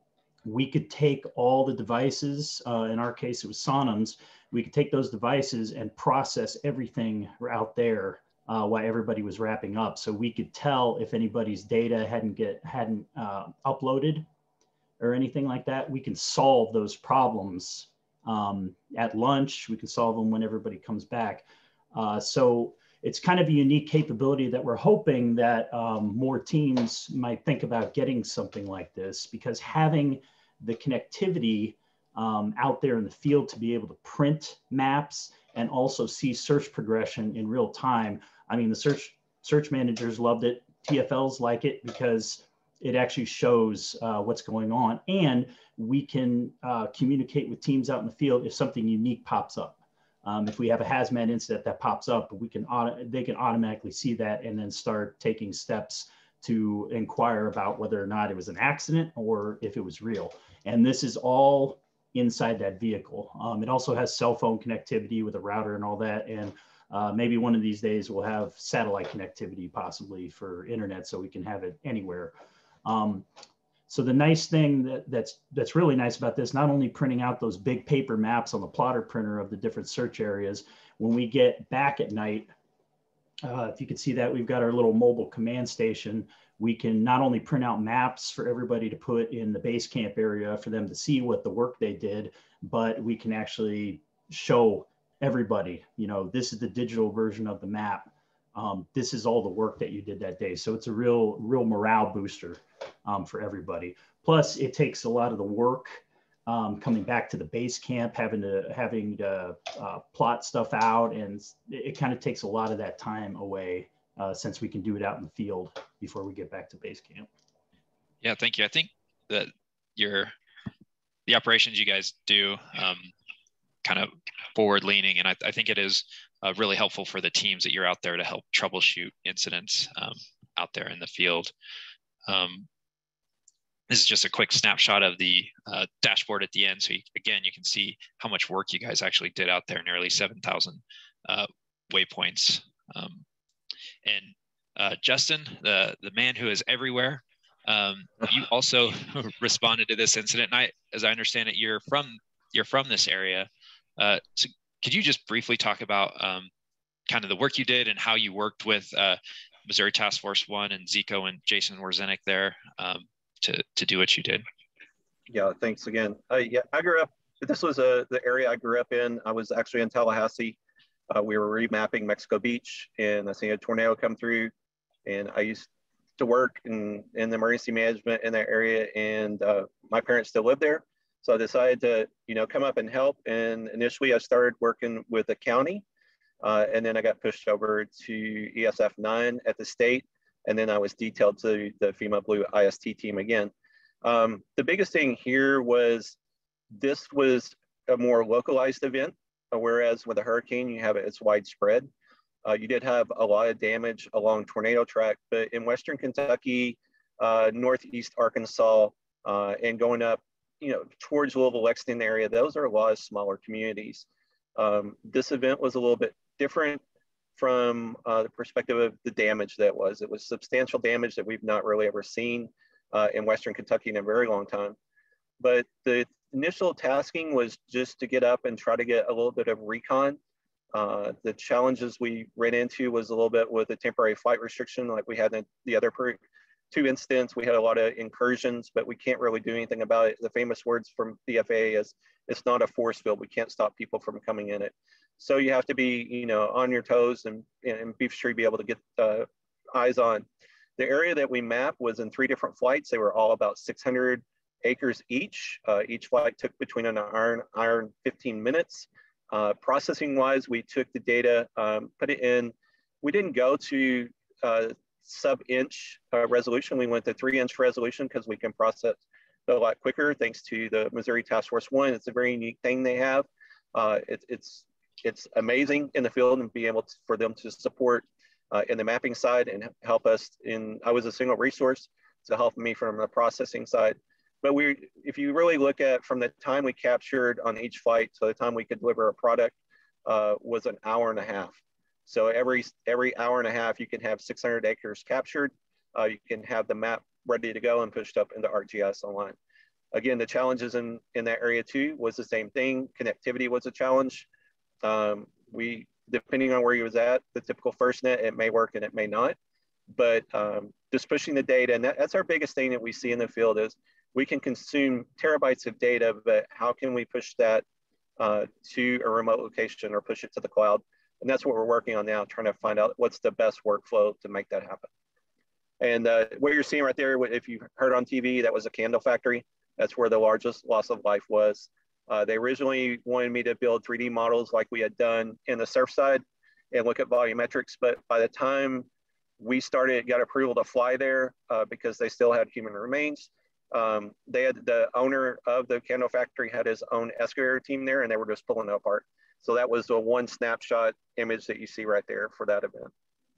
We could take all the devices, uh, in our case, it was Sonams. We could take those devices and process everything out there uh, while everybody was wrapping up. So we could tell if anybody's data hadn't get hadn't uh, uploaded or anything like that. We can solve those problems um, at lunch. We can solve them when everybody comes back. Uh, so it's kind of a unique capability that we're hoping that um, more teams might think about getting something like this, because having the connectivity um, out there in the field to be able to print maps and also see search progression in real time. I mean, the search search managers loved it. T F Ls like it because it actually shows uh, what's going on, and we can uh, communicate with teams out in the field if something unique pops up. Um, if we have a hazmat incident that pops up, we can auto, they can automatically see that and then start taking steps to inquire about whether or not it was an accident or if it was real. And this is all inside that vehicle. Um, it also has cell phone connectivity with a router and all that. And uh, maybe one of these days we'll have satellite connectivity possibly for internet, so we can have it anywhere. Um, So the nice thing that, that's that's really nice about this, not only printing out those big paper maps on the plotter printer of the different search areas, when we get back at night, uh, if you can see that, we've got our little mobile command station. We can not only print out maps for everybody to put in the base camp area for them to see what the work they did, but we can actually show everybody, you know, this is the digital version of the map. Um, this is all the work that you did that day. So it's a real, real morale booster um, for everybody. Plus, it takes a lot of the work um, coming back to the base camp, having to having to uh, plot stuff out, and it, it kind of takes a lot of that time away uh, since we can do it out in the field before we get back to base camp. Yeah, thank you. I think that your the operations you guys do um, kind of forward leaning, and I, I think it is Uh, really helpful for the teams that you're out there to help troubleshoot incidents um, out there in the field. Um, this is just a quick snapshot of the uh, dashboard at the end. So you, again, you can see how much work you guys actually did out there, nearly seven thousand uh, waypoints. Um, and uh, Justin, the, the man who is everywhere, um, you also responded to this incident. And I, as I understand it, you're from, you're from this area. Uh, so could you just briefly talk about um, kind of the work you did and how you worked with uh, Missouri Task Force One and Zico and Jason Warzenik there, um, to, to do what you did. Yeah, thanks again. Uh, yeah, I grew up, this was a, the area I grew up in. I was actually in Tallahassee. Uh, we were remapping Mexico Beach, and I seen a tornado come through, and I used to work in, in the emergency management in that area, and uh, my parents still live there. So I decided to, you know, come up and help. And initially I started working with the county, uh, and then I got pushed over to E S F nine at the state, and then I was detailed to the FEMA Blue I S T team again. Um, the biggest thing here was this was a more localized event, whereas with a hurricane, you have it, it's widespread. Uh, you did have a lot of damage along tornado track, but in Western Kentucky, uh, Northeast Arkansas, uh, and going up, you know, towards Louisville, Lexington area, those are a lot of smaller communities. Um, this event was a little bit different from uh, the perspective of the damage that was. It was substantial damage that we've not really ever seen uh, in Western Kentucky in a very long time. But the initial tasking was just to get up and try to get a little bit of recon. Uh, the challenges we ran into was a little bit with the temporary flight restriction like we had in the other two incidents. We had a lot of incursions, but we can't really do anything about it. The famous words from the F A A is, it's not a force field. We can't stop people from coming in it. So you have to be, you know, on your toes and, and be sure you be able to get uh, eyes on. The area that we mapped was in three different flights. They were all about six hundred acres each. Uh, each flight took between an hour and hour and fifteen minutes. Uh, processing wise, we took the data, um, put it in. We didn't go to uh, sub-inch uh, resolution. We went to three-inch resolution because we can process a lot quicker thanks to the Missouri Task Force One. It's a very unique thing they have. Uh, it, it's it's amazing in the field and be able to, for them to support uh, in the mapping side and help us in. I was a single resource to help me from the processing side. But we, if you really look at from the time we captured on each flight to the time we could deliver a product, uh, was an hour and a half. So every every hour and a half, you can have six hundred acres captured. Uh, you can have the map ready to go and pushed up into ArcGIS Online. Again, the challenges in, in that area too was the same thing. Connectivity was a challenge. Um, we, depending on where you was at, the typical FirstNet, it may work and it may not. But um, just pushing the data, and that, that's our biggest thing that we see in the field is we can consume terabytes of data, but how can we push that uh, to a remote location or push it to the cloud? And that's what we're working on now, trying to find out what's the best workflow to make that happen. And uh, what you're seeing right there, if you heard on T V, that was a candle factory. That's where the largest loss of life was. Uh, they originally wanted me to build three D models like we had done in the surf side and look at volumetrics. But by the time we started, got approval to fly there uh, because they still had human remains. Um, they had the owner of the candle factory had his own excavator team there, and they were just pulling it apart. So that was the one snapshot image that you see right there for that event.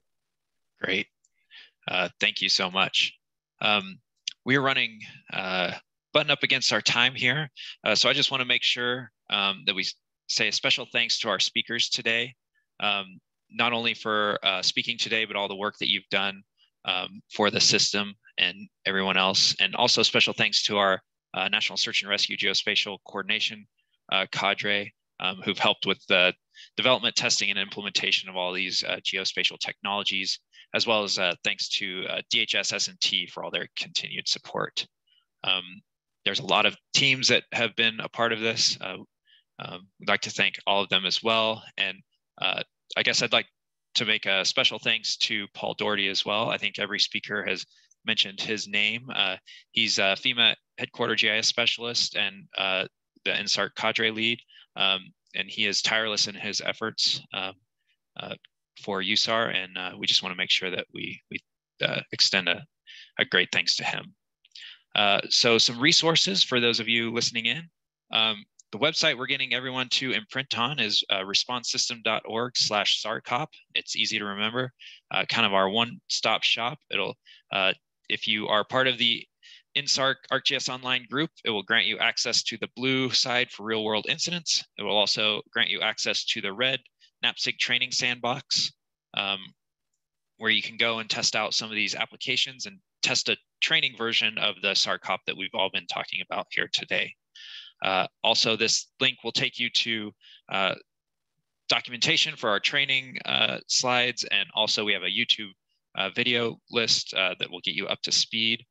Great. Uh, thank you so much. Um, we're running uh, button up against our time here. Uh, so I just want to make sure um, that we say a special thanks to our speakers today, um, not only for uh, speaking today, but all the work that you've done um, for the system and everyone else. And also special thanks to our uh, National Search and Rescue Geospatial Coordination uh, cadre, um, who've helped with the development, testing, and implementation of all these uh, geospatial technologies, as well as uh, thanks to uh, D H S S and T for all their continued support. Um, there's a lot of teams that have been a part of this. Uh, um, we'd like to thank all of them as well. And uh, I guess I'd like to make a special thanks to Paul Doherty as well. I think every speaker has mentioned his name. Uh, he's a FEMA headquarter G I S specialist and uh, the N S A R C cadre lead. Um, and he is tireless in his efforts um, uh, for U S A R. And uh, we just want to make sure that we, we uh, extend a, a great thanks to him. Uh, so some resources for those of you listening in. Um, the website we're getting everyone to imprint on is uh, response system dot org slash SARCOP. It's easy to remember, uh, kind of our one-stop shop. It'll, uh, if you are part of the N S A R C ArcGIS Online group, it will grant you access to the blue side for real-world incidents. It will also grant you access to the red N A P S G training sandbox, um, where you can go and test out some of these applications and test a training version of the SARCOP that we've all been talking about here today. Uh, also, this link will take you to uh, documentation for our training uh, slides, and also we have a YouTube uh, video list uh, that will get you up to speed.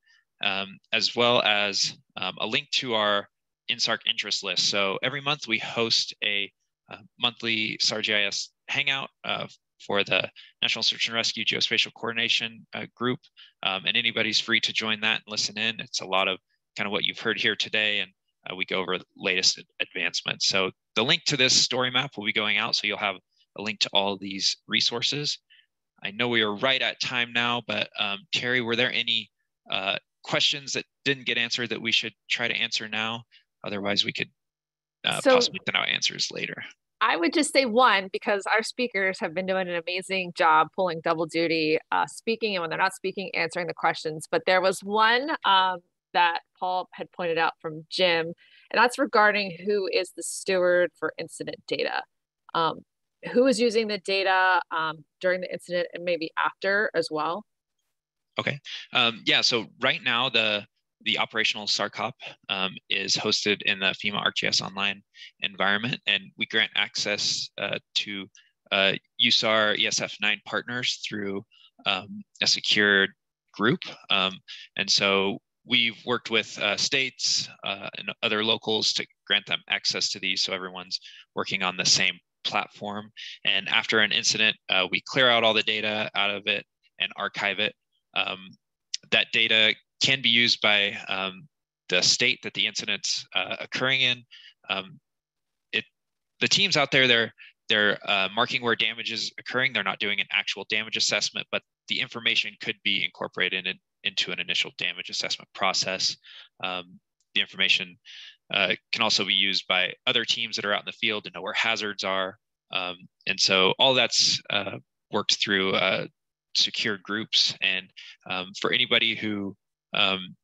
um, as well as um, a link to our N SARC interest list. So every month we host a uh, monthly S A R G I S hangout uh, for the National Search and Rescue Geospatial Coordination uh, group. Um, and anybody's free to join that and listen in. It's a lot of kind of what you've heard here today, and uh, we go over the latest advancements. So the link to this story map will be going out, so you'll have a link to all of these resources. I know we are right at time now, but um, Terry, were there any uh, questions that didn't get answered that we should try to answer now? Otherwise, we could uh, so, possibly send out answers later. I would just say one, because our speakers have been doing an amazing job pulling double duty, uh, speaking, and when they're not speaking, answering the questions. But there was one um, that Paul had pointed out from Jim, and that's regarding who is the steward for incident data. Um, who is using the data um, during the incident and maybe after as well? Okay, um, yeah, so right now the the operational SARCOP um, is hosted in the FEMA ArcGIS Online environment, and we grant access uh, to uh, U S A R E S F nine partners through um, a secured group. Um, and so we've worked with uh, states uh, and other locals to grant them access to these, so everyone's working on the same platform. And after an incident, uh, we clear out all the data out of it and archive it. Um, that data can be used by um, the state that the incident's uh, occurring in. Um, it, the teams out there, they're, they're uh, marking where damage is occurring. They're not doing an actual damage assessment, but the information could be incorporated in, into an initial damage assessment process. Um, the information uh, can also be used by other teams that are out in the field to know where hazards are. Um, and so all that's uh, worked through uh, secure groups. And um, for anybody who um,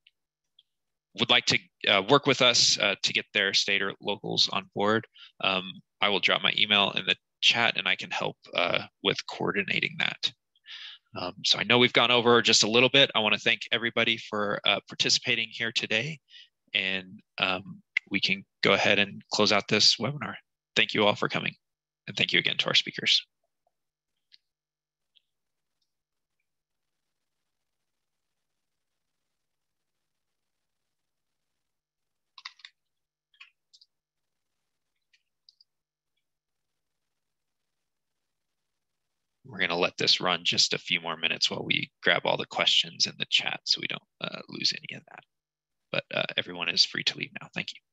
would like to uh, work with us uh, to get their state or locals on board, um, I will drop my email in the chat and I can help uh, with coordinating that. Um, so I know we've gone over just a little bit. I want to thank everybody for uh, participating here today, and um, we can go ahead and close out this webinar. Thank you all for coming, and thank you again to our speakers. We're going to let this run just a few more minutes while we grab all the questions in the chat so we don't uh, lose any of that. But uh, everyone is free to leave now. Thank you.